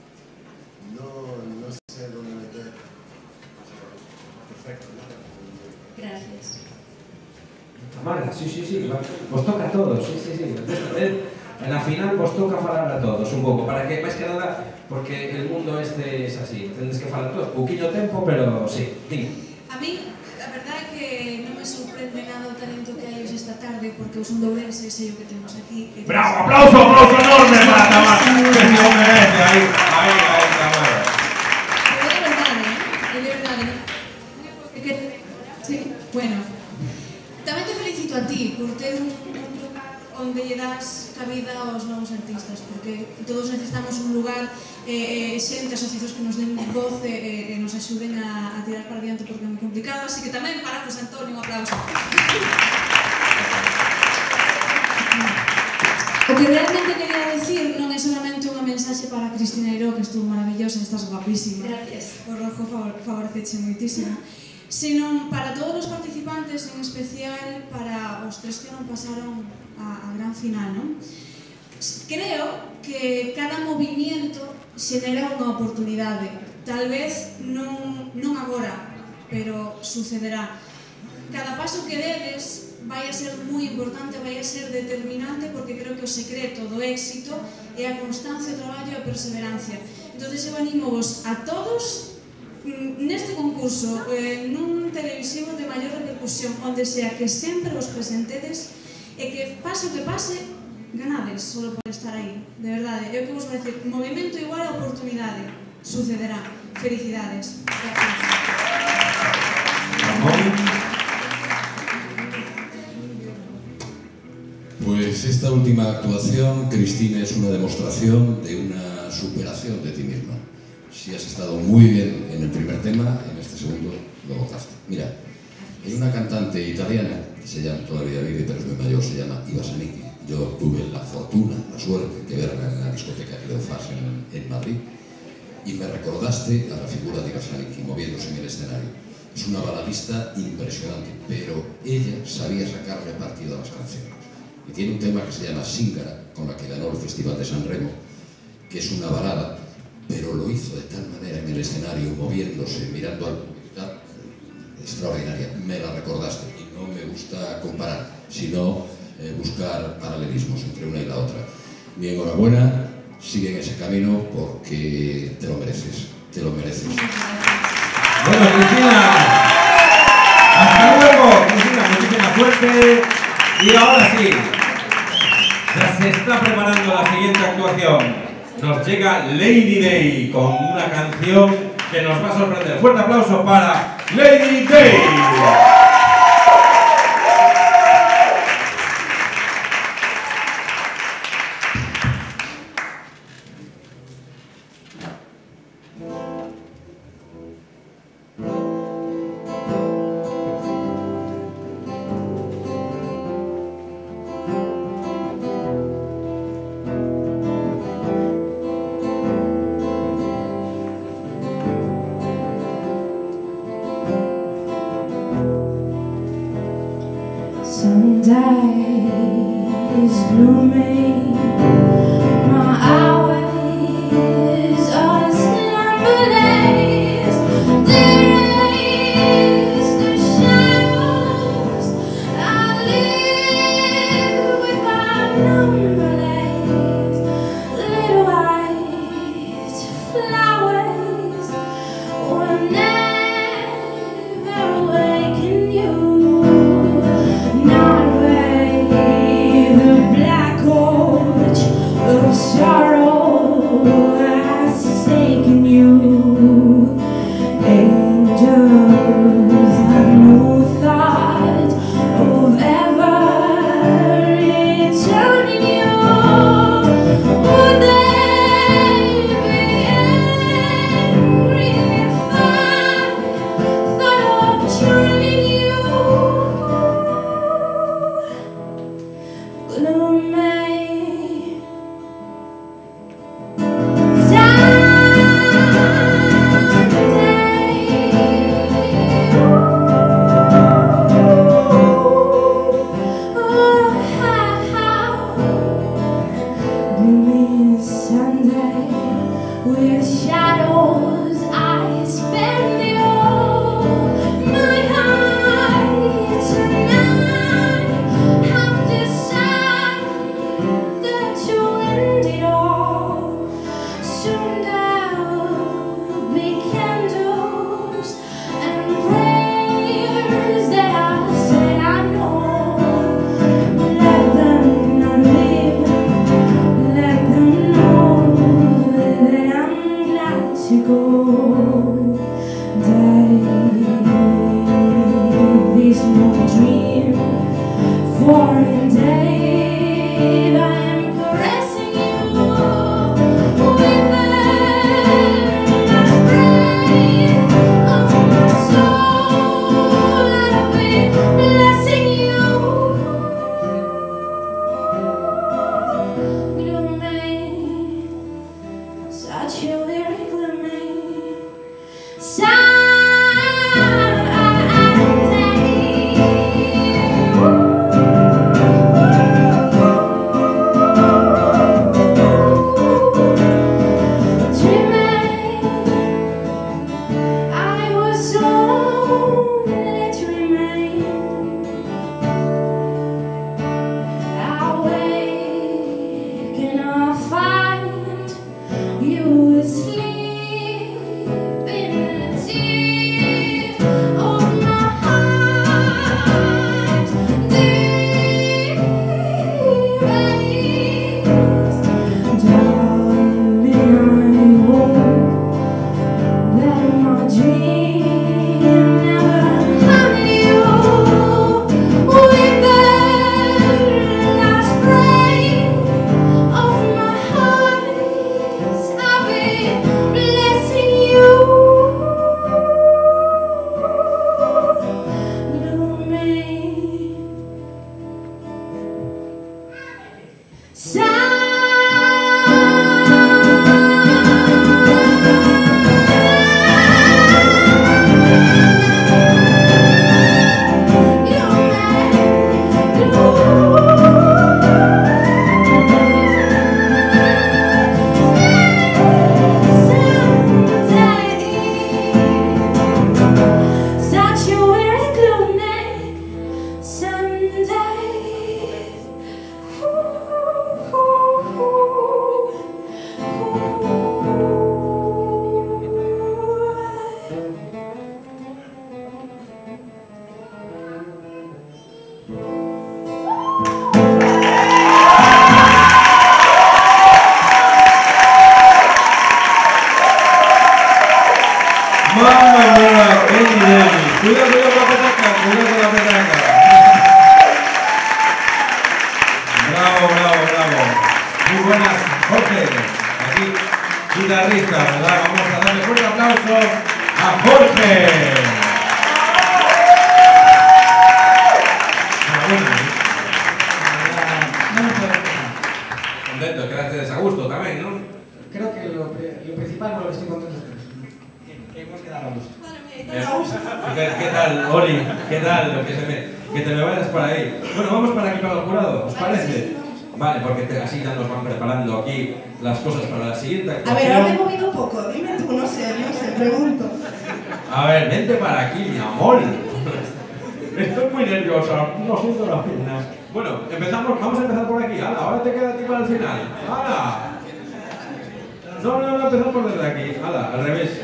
No sé dónde meter. Perfecto, ¿no? Gracias. Tamara, sí, vos toca a todos, sí. En la final vos toca falar a todos un pouco, para que, máis que nada, porque el mundo este es así, tendes que falar todos, pouquinho tempo, pero sí, dime. A mí, a verdade é que non me sorprende nada o talento que hai esta tarde, porque eu son de Ourense, sei o que temos aquí. ¡Bravo! ¡Aplauso enorme para Tamara! Que se lo merece, ahí, Tamara. Pero é verdade, sí, bueno. Tamén te felicito a ti por ter un lugar onde lle das cabida aos novos artistas, porque todos necesitamos un lugar, xente, asociacións que nos den voz e nos axuden a tirar para diante, porque é moi complicado, así que tamén para José Antonio, un aplauso. O que realmente quería decir non é solamente unha mensaxe para Cristina Eiró, que estuvo maravillosa, estás guapísima. Gracias. O rojo favoreceche moitísimo. Sino para todos os participantes, en especial para os tres que non pasaron a gran final, non? Creo que cada movimiento xenera unha oportunidade. Tal vez non agora, pero sucederá. Cada paso que dedes vai a ser moi importante, vai a ser determinante, porque creo que o secreto do éxito é a constancia, o traballo e a perseverancia. Entón, eu animo vos a todos neste concurso, nun televisivo de maior repercusión, onde sea que sempre vos presentedes e que pase o que pase, ganades solo por estar aí, de verdade. Eu que vos vou decir, movimento igual a oportunidade, sucederá. Felicidades. Gracias. Pues esta última actuación, Cristina, es una demostración de una superación de ti misma. Si has estado muy bien en el primer tema, en este segundo lo gozaste. Mira, hay una cantante italiana que se llama, todavía vive, pero es muy mayor, se llama Iva Zanicchi. Yo tuve la fortuna, la suerte de verla en la discoteca Cleofás en Madrid, y me recordaste a la figura de Iva Zanicchi moviéndose en el escenario. Es una baladista impresionante, pero ella sabía sacarle partido a las canciones. Y tiene un tema que se llama Singara, con la que ganó el Festival de San Remo, que es una balada, pero lo hizo de tal manera en el escenario, moviéndose, mirando al público, extraordinaria. Me la recordaste, y no me gusta comparar, sino buscar paralelismos entre una y la otra. Mi enhorabuena, sigue en ese camino porque te lo mereces, te lo mereces. Bueno, Cristina, hasta luego, Cristina, muchísima suerte. Y ahora sí, ya se está preparando la siguiente actuación. Nos llega Lady Day con una canción que nos va a sorprender. Fuerte aplauso para Lady Day. blooming. My hours are slumberless. Erase the shadows. I live without numberless little white flowers will never awaken you. Not away the black coach of sorrow has taken you. Angels have no thought of ever returning you. Would they be angry if I thought of joining you? Gloomy Sunday, with shadows I spend the all my heart tonight. Have decided to end it all. Soon there'll be candles and prayers that I said I know. Let them not live. Let them know that I'm glad to go. This no dream, for indeed I am caressing you with the last breath of my soul. I'll be blessing you. Gloomy, such a very gloomy Sunday. Dreaming, I was only dreaming. I'll wake and I'll find you asleep in the deep of my heart. Deep rays, darling, I hope that my dream never harmed you. With the last breath of my heart, I'll be blessing you. Such a very gloomy Sunday. Mamma mía, qué nivel. Cuidado con la petaca, cuidado con la petaca. Bravo, bravo, bravo. Muy buenas, Jorge. Aquí, guitarrista, ¿verdad? Vamos a darle un fuerte aplauso a Jorge. Contento, quedaste a gusto también, ¿no? Creo que lo principal, por lo que estoy contento es que hemos quedado a gusto. ¿Qué tal, Oli? ¿Qué tal? Que te me vayas por ahí. Bueno, vamos para aquí para el jurado, ¿os parece? Vale, porque así ya nos van preparando aquí las cosas para la siguiente A actuación. ver, ahora me he movido un poco, dime tú, no sé, pregunto. A ver, vente para aquí, mi amor. Estoy muy nerviosa, no siento las piernas. Bueno, vamos a empezar por aquí. ¡Hala! Ahora te queda a ti para el final. ¡Hala! No, empezamos por desde aquí. ¡Hala! Al revés.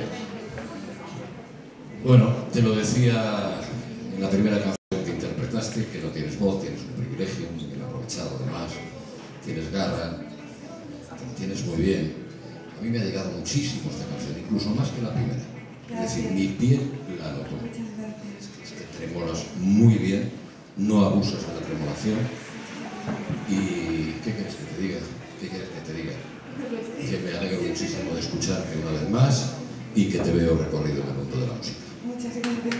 Bueno, te lo decía en la primera canción que interpretaste, que no tienes voz, tienes un privilegio, bien aprovechado además, tienes garra, tienes muy bien. A mí me ha llegado muchísimo esta canción, incluso más que la primera. Es decir, mi piel la notó. Te tremolas muy bien, no abusas de la tremolación. ¿Y qué quieres que te diga? Que me alegro muchísimo de escucharte una vez más y que te veo recorrido en el mundo de la música. Muchas gracias.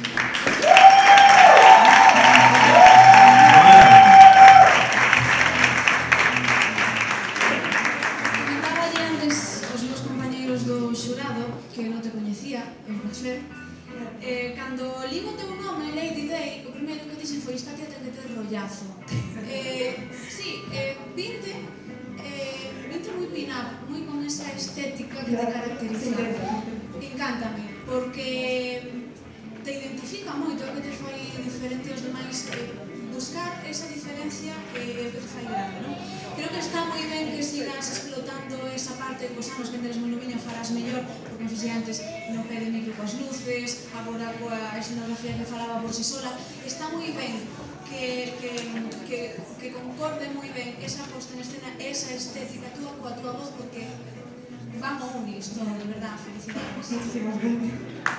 Comentaballe antes os meus compañeiros do xurado que non te coñecía, en Rocher. Cando ligo o teu nome, Lady Day, o primeiro que dixen foi esta tía ten que ter rollazo. Sí, vinte moi pin-up, moi con esa estética que te caracteriza. Encántame, porque te identifica moito, o que te fai diferente aos demais, buscar esa diferencia que te fai grande, non? Creo que está moi ben que sigas explotando esa parte cos anos que teres moi noviño farás mellor, porque me fixei antes no pé de micro coas luces, agora coa escenografía que falaba por si sola. Está moi ben que concorde moi ben esa posta en escena, esa estética túa coa túa voz, porque vamos unís todo, de verdad, felicidades. Muchísimas gracias.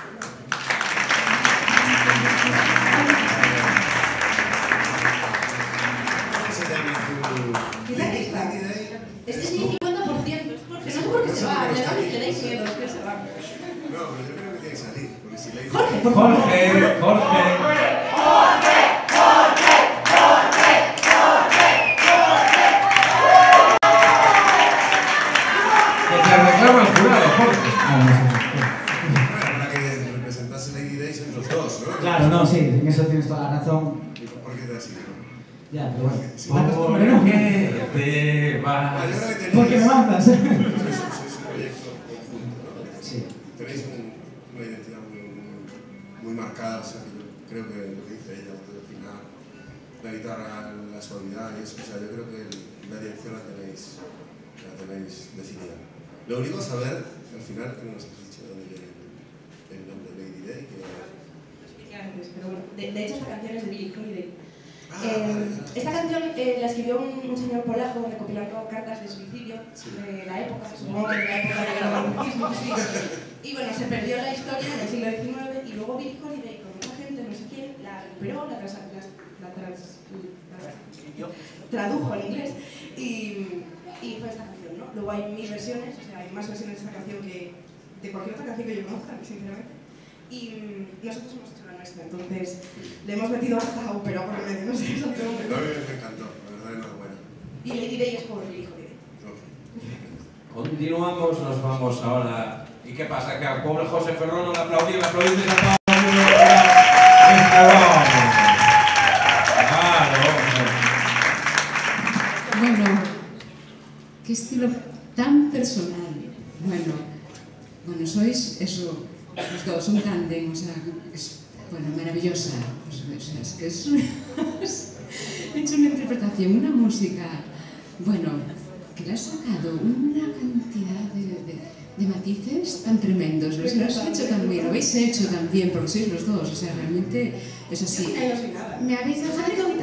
Este es mi 50%, que no sé por qué se va, le dais miedo, es que se va. No, pero yo creo que tiene que salir, porque si le... Jorge, por favor. Que te reclama el jurado, Jorge. Bueno, para que representase Lady Day son los dos, ¿no? Claro, no, sí, en eso tienes toda la razón. ¿Por qué te has ido? Ya, pero bueno. ¿Por qué te vas? Porque me mandas. Sois un proyecto conjunto, ¿no? Sí. Tenéis una identidad muy marcada, o sea, que yo creo que lo que dice ella, al final, la guitarra, la suavidad y eso, o sea, yo creo que la dirección la tenéis decidida. Lo único es saber, al final, que no nos has dicho de dónde viene el nombre de Lady Day, que... Pero bueno, de hecho esta canción es de Billie Holiday. Esta canción la escribió un señor polaco recopilando cartas de suicidio de la época, supongo que de la época del romanticismo, sí. Y bueno, se perdió la historia en el siglo XIX y luego Billie Holiday, con otra gente, no sé quién, la recuperó, la tradujo al inglés y fue esta canción, ¿no? Luego hay 1000 versiones, o sea, hay más versiones de esta canción que de cualquier otra canción que yo conozca, sinceramente. Y nosotros hemos hecho la nuestra, entonces le hemos metido hasta ópera por el medio, no sé, eso tengo que... No, me encantó, la verdad, enhorabuena. Y Lady Day es por Billie Holiday. Continuamos, nos vamos ahora. ¿Y qué pasa? Que al pobre José Ferrón no le aplaudís a todo el mundo. Bueno, qué estilo tan personal. Bueno, sois eso, los dos, un tándem, o sea, es, bueno, maravillosa. O sea, es que es he hecho una interpretación, una música, bueno, que le ha sacado una cantidad de matices tan tremendos. Lo habéis hecho también, lo habéis hecho también, porque sois los dos, o sea, realmente es así. Me habéis dejado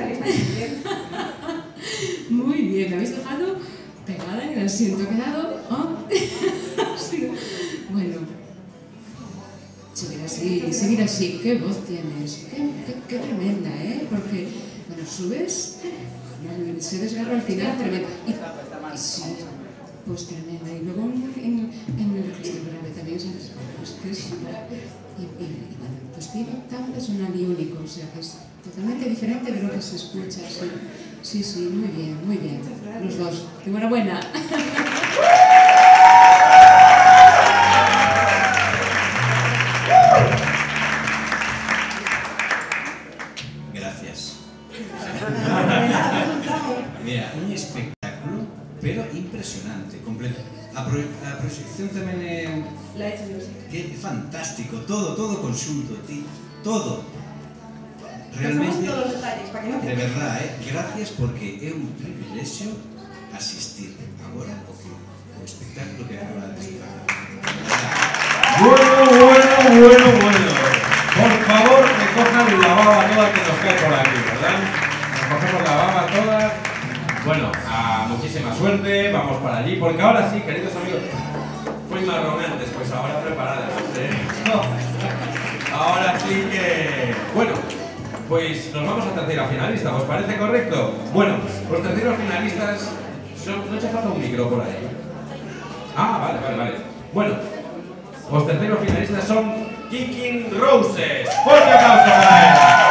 muy bien, me habéis dejado pegada en el asiento, he quedado, sí. Bueno, seguir así, qué voz tienes, qué tremenda, porque cuando subes, se desgarra al final, tremenda. Y sí, pues tremenda. Y luego en el registro grave también, ¿sabes? Pues que es, y bueno, pues tiene tan personal y único, o sea, que es totalmente diferente de lo que se escucha. Sí, muy bien, los dos. Enhorabuena. Gracias. Mira, un espectáculo pero impresionante, completo. A proxección tamén é... La he hecho yo, sí. Que é fantástico, todo conxunto, todo. Realmente, todos los detalles, para que no te... de verdad, gracias porque é un privilexio asistir agora ao espectáculo que acaba de desfilar. Bueno. Por favor, que cojan la baba toda que nos cae por aquí, ¿verdad? Nos cogemos la baba toda. Bueno, muchísima suerte, vamos para allí, porque ahora sí, queridos amigos, fui marrón antes, pues ahora preparadas, ¿eh? Ahora sí que... Bueno, pues nos vamos a tercera finalista, ¿os parece correcto? Bueno, los terceros finalistas son... ¿No echa falta un micro por ahí? Ah, vale. Bueno, los terceros finalistas son Kicking Roses. ¡Fuerte aplauso para él!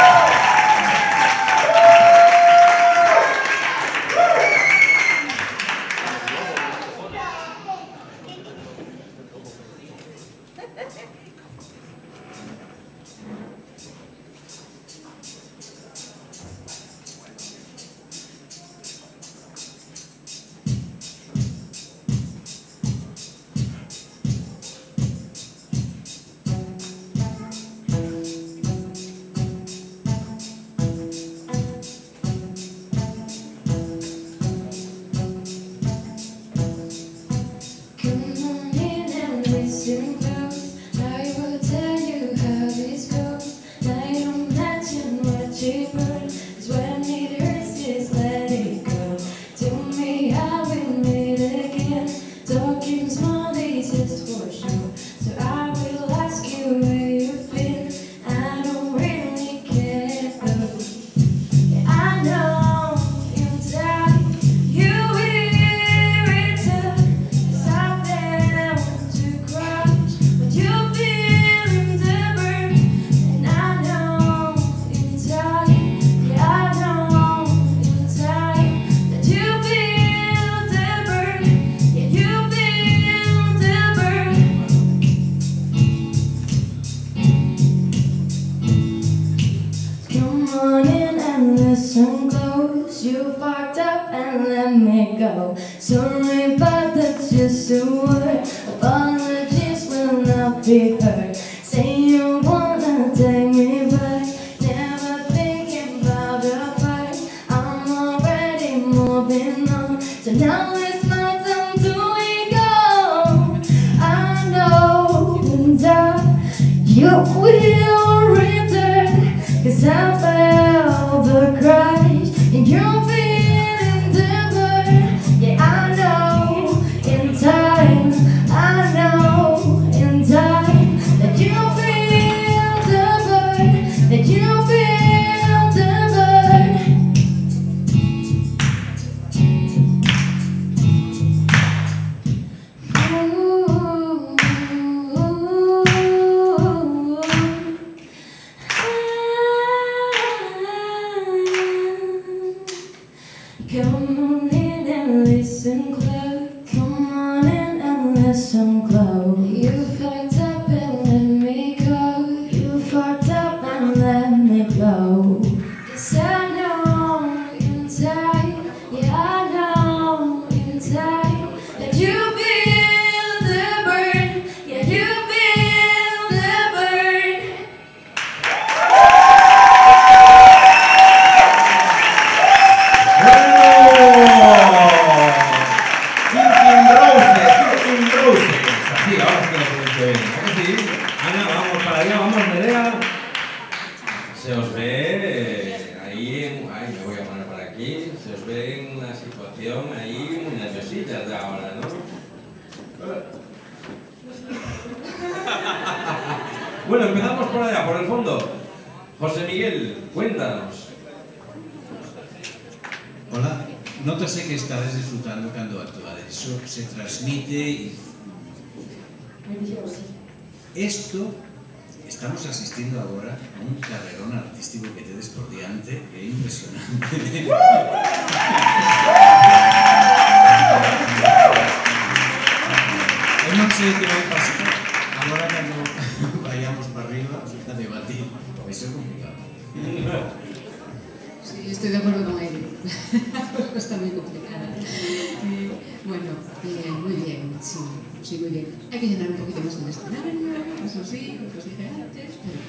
Sorry, but that's just a word. Apologies will not be heard. Say you wanna take me back, never thinking about the fight. I'm already moving on, so now it's my time to go. I know that you will return, 'cause I felt the crash and you're feeling the burn. Yeah, I know in time, I know in time that you feel the burn, that you feel the burn. Come on in and listen close. Come on in and listen close. You fucked up and let me go. You fucked up and let me go. 'Cause I know in time, yeah, I know in time that you feel the burn. Yeah, you feel the burn. Kicking Roses. Así, ahora sí que lo pronuncio bien. ¿A que sí? Ana, vamos para allá, vamos, Nerea. Se os ve ahí, me voy a poner por aquí, se os ve en una situación ahí muy nerviosillas de ahora, ¿no? Bueno, empezamos por allá, por el fondo. José Miguel, cuéntanos. Hola, nótase que estades disfrutando cando actuades, eso se transmite y... Esto, estamos asistindo agora a un carrerón artístico que tedes por diante, que é impresionante. Eu non sei que vai pasar agora cando vayamos para arriba a debatir, vai ser complicado. Sí, estoy de acuerdo con él. Está muy complicada. Bueno, muy bien, sí, muy bien. Hay que llenar un poquito más el escenario, eso sí, lo que os dije antes, pero...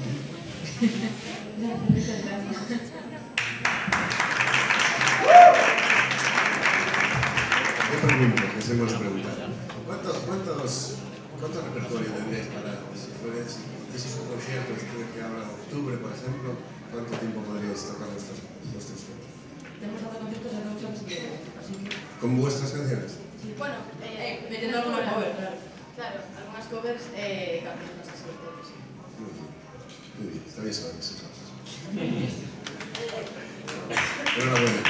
Yo pregunto, que se hemos preguntado. ¿Cuánto repertorio tendríais para, si es un concierto que habla en octubre, por ejemplo, cuánto tiempo podríais tocar vuestros temas? Tenemos otros conciertos de muchos así que... ¿Con vuestras canciones? Sí, bueno, metiendo alguna cover, claro, algunas covers, canciones así. Muy bien, está bien saber esas cosas. Enhorabuena.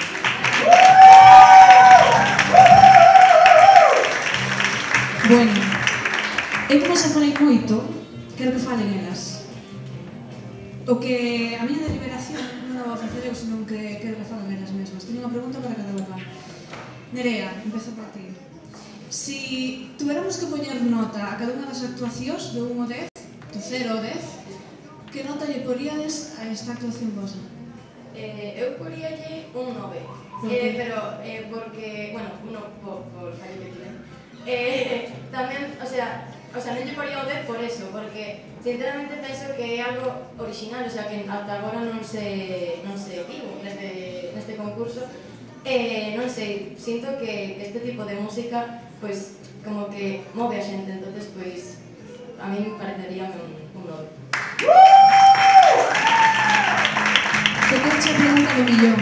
Bueno, eu como xa falei moito, quero que falen elas. O que a miña deliberación non a vou facer eu, senón que quero que falen elas mesmas. Teño unha pregunta para cada unha. Nerea, empezo por ti. Si tuveramos que poñer nota a cada unha das actuacións do 1 ao 10, do 0 ao 10, que nota lle poríades a esta actuación vosa? Eu poríalle un 9, pero porque, bueno, uno por fallo que tiene. Tamén, o sea, non lle poría o 10 por eso, porque sinceramente penso que é algo original, o sea, que ata agora non se vivo neste concurso. Non sei, sinto que este tipo de música, pois, como que move a xente, entonces, pois, a mí me parecería un 9. Tocache a pregunta do millón.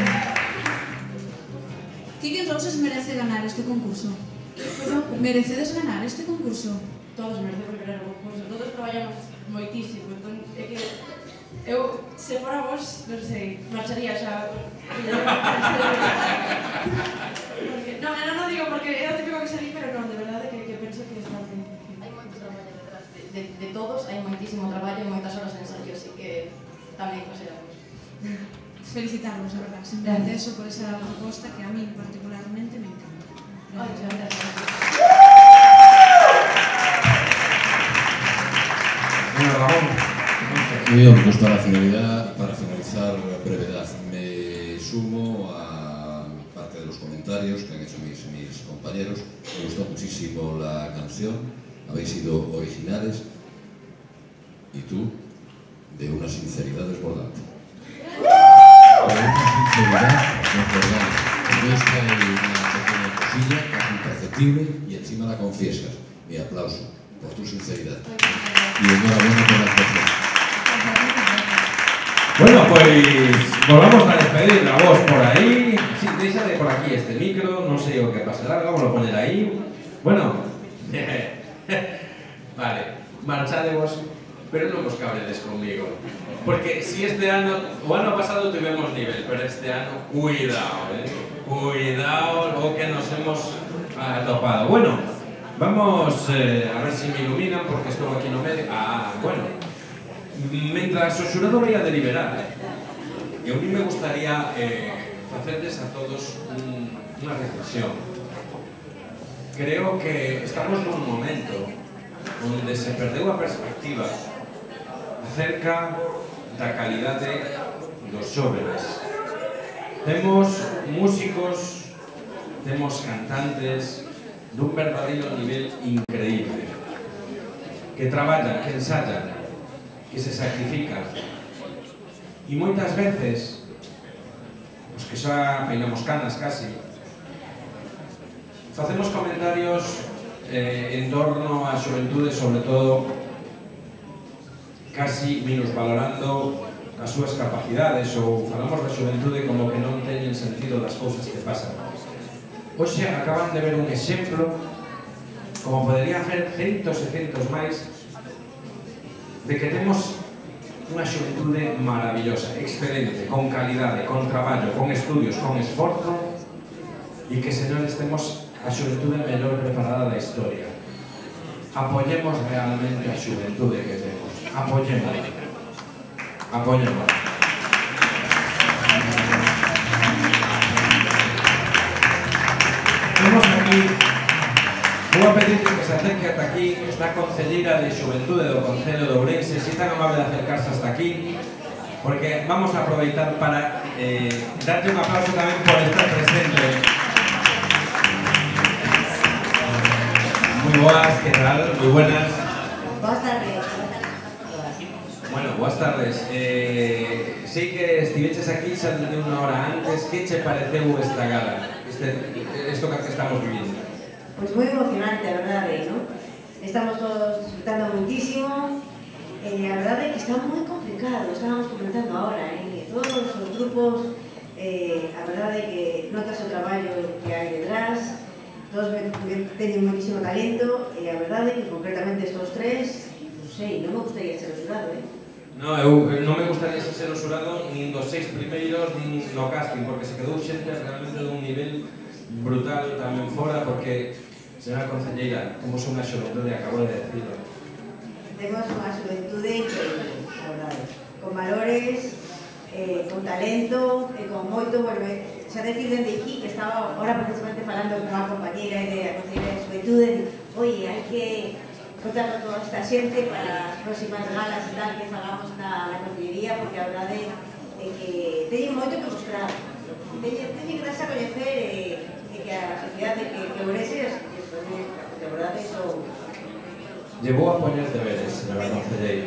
Quique Roses merece ganar este concurso? Merecedes ganar este concurso? Todos merecemos ganar o concurso, todos traballamos moitísimo, entón é que eu, se fora vos, non sei, marcharía xa. Non digo porque é o típico que salí, pero non, de verdade que penso que está ben. Hai moito traballo detrás de todos, hai moitísimo traballo e moitas horas de ensayo, así que tamén consideramos. Felicitarvos, de verdade, simplemente eso por esa proposta que a mí particularmente me encanta. Bueno, Ramón. Muy bien, pues para finalizar la brevedad, me sumo a parte de los comentarios que han hecho mis compañeros. Me gustó muchísimo la canción, habéis sido originales y tú, de una sinceridad desbordante. De una sinceridad desbordante. Ves que hay una pequeña cosilla casi imperceptible y encima la confiesas. Mi aplauso por tu sinceridad. Y enhorabuena por la actuación. Bueno, pues volvamos a despedir la voz por ahí. Sí, déjale por aquí este micro, no sé o qué pasará, vamos a poner ahí. Bueno, vale, marchadevos, pero no os cabredes conmigo. Porque si este año, o año pasado tuvimos nivel, pero este año, cuidado, cuidado lo que nos hemos topado. Bueno, vamos a ver si me iluminan, porque estoy aquí no medio. Bueno. Mientras o xurado vai a deliberar, e a mí me gustaría facerles a todos unha reflexión. Creo que estamos nun momento onde se perdeu a perspectiva acerca da calidade dos xóvenes. Temos músicos, temos cantantes dun verdadeiro nivel increíble, que traballan, que ensayan, que se sacrifican. E moitas veces, os que xa peinamos canas casi, facemos comentarios en torno á xuventude, sobre todo, casi minusvalorando as súas capacidades, ou falamos da xuventude como que non teñen sentido das cousas que pasan. Hoxe acaban de ver un exemplo, como podería hacer centos e centos máis, de que temos unha xuventude maravillosa, excelente, con calidade, con traballo, con estudios, con esforzo, e que, señores, temos a xuventude mellor preparada da historia. Apoyemos realmente a xuventude que temos. Apoyemos. Apoyemos. Temos aquí. Vou a pedir que se acerque ata aquí esta concelleira de Xuventude do Concello de Ourense, se tan amable de acercarse hasta aquí, porque vamos a aproveitar para darlle un aplauso tamén por estar presente. Moi boas, que tal? Moi buenas. Boas tardes. Bueno, boas tardes. Sei que estiveches aquí xa desde unha hora antes. Que che pareceu esta gala? Isto que estamos vivindo? Pois moi emocionante, a verdade, non? Estamos todos disfrutando muitísimo. A verdade é que está moi complicado, estábamos comentando agora, todos os grupos, a verdade é que notas o traballo que hai detrás, todos teñen moitísimo talento, e a verdade é que concretamente estos tres, non sei, non me gustaría ser o xurado, No, eu non me gustaría ser o xurado nin dos 6 primeiros, nin no casting, porque se quedou xente realmente dun nivel brutal tamén fora, porque, señora concelleira, como son a xuventude, acabo de decirlo. Temos unha xuventude increíble, a verdade, con valores, con talento, con moito, bueno, xa decir dende aquí, que estaba ahora precisamente falando con unha compañera de a concelleira de xuventude, oye, hai que contar con toda esta xente para as próximas galas e tal que fagamos na concellería, porque a verdade é que teñen moito que mostrar, teñen que darse a coñecer e que a sociedade que Ourense, de verdade, son... Llevou a poñer deberes, señora concelleira.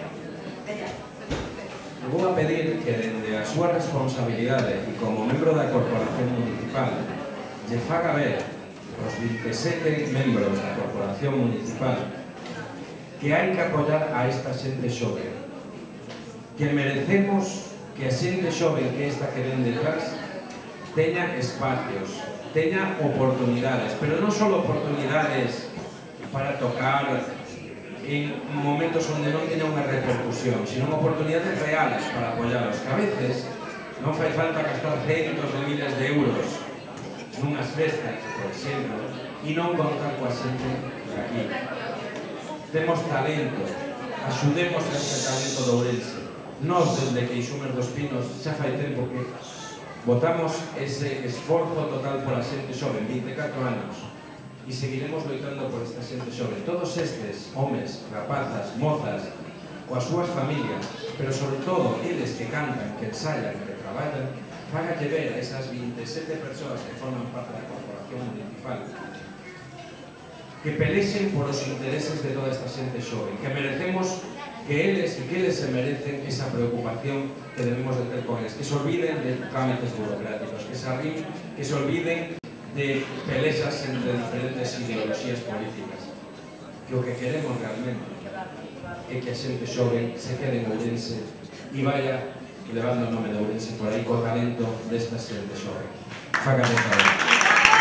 Vou a pedir que dende a súa responsabilidade e como membro da Corporación Municipal lle faga ver aos 27 membros da Corporación Municipal que hai que apoiar a esta xente xove, que merecemos que a xente xove que esta que ven detrás teña espacios, teña oportunidades, pero non só oportunidades para tocar en momentos onde non teña unha repercusión, sino oportunidades reales para apoialos, que a veces non fai falta gastar centos de miles de euros nunhas festas, por exemplo, e non contar coa xente de aquí. Temos talento, axudemos a este talento de Ourense. Nós, desde Queixumes dos Pinos, xa fai tempo que botamos ese esforzo total por a xente xove, 24 anos, e seguiremos loitando por esta xente xove. Todos estes homes, rapazas, mozas, coas súas familias, pero sobre todo eles que cantan, que ensayan, que traballan, fágalle ver a esas 27 persoas que forman parte da Corporación Municipal que pelexen por os intereses de toda esta xente xove, que merecemos que eles e que eles se merecen esa preocupación que debemos de ter con eles, que se olviden de trámites burocráticos, que se olviden de pelexas entre diferentes ideoloxías políticas, que o que queremos realmente é que a xente xove se quede en Ourense e vaya levando o nome de Ourense por aí co talento desta xente xove. Fágame favor.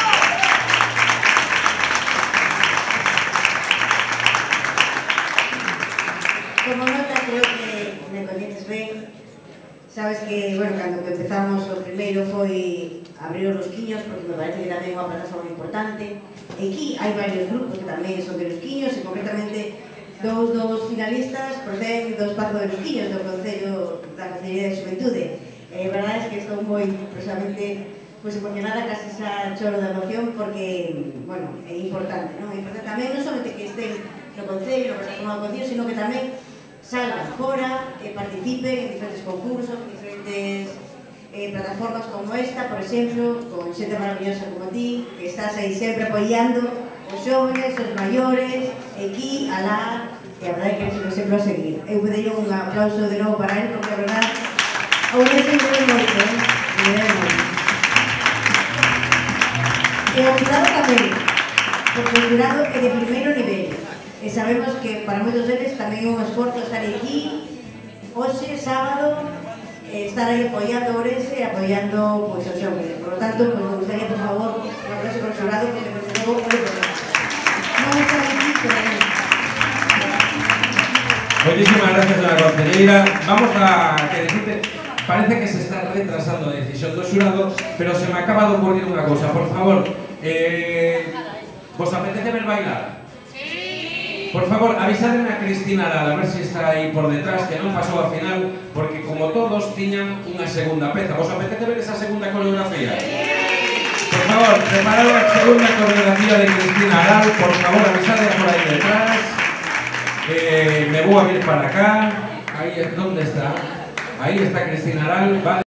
Como nota, creo que me coñeces ben. Sabes que, bueno, cando empezamos o primeiro foi abrir os Rosquiños, porque me parece que tamén é unha plataforma importante. E aquí hai varios grupos que tamén son de Rosquiños, e concretamente dos finalistas proceden do espazo de Rosquiños, do Concello da Concellería de Xuventude. A verdade é que estou moi, personalmente, emocionada, casi xa choro de emoción, porque, bueno, é importante, non? É importante tamén non somente que estén no Concello, no plataforma do Concello, sino que tamén salgan fora, participen en diferentes concursos, en diferentes plataformas como esta, por exemplo, con xente maravillosa como ti, que estás aí sempre apoiando os xóvenes, os maiores, aquí, alá, e a verdade é que eres un exemplo a seguir. Eu pedirle un aplauso de novo para él, porque a verdade, Ourense me debe moito, me debe moito. E o xurado tamén, porque o xurado é de primeiro nivel. E sabemos que para moitos deles tamén é un esforzo estar aquí hoxe, sábado, estar aí apoiando Ourense e apoiando os xóvenes. Por lo tanto, me gustaría, por favor, un aplauso por o xurado que me presentó o programa. Non está aquí, pero non. Moitísimas gracias, señora concelleira. Vamos a que decirte, parece que se está retrasando a decisión do xurado, pero se me acaba de ocurrir unha cousa. Por favor, vos apetece ver bailar? Por favor, avisadme a Cristina Aral, a ver se está aí por detrás, que non pasou a final, porque como todos tiñan unha segunda peza. Vos apetece ver esa segunda coreografía? Por favor, preparad a segunda coreografía de Cristina Aral, por favor, avisadme por aí detrás. Me vou a vir para acá. Aí, ¿dónde está? Ahí está Cristina Aral. Vale.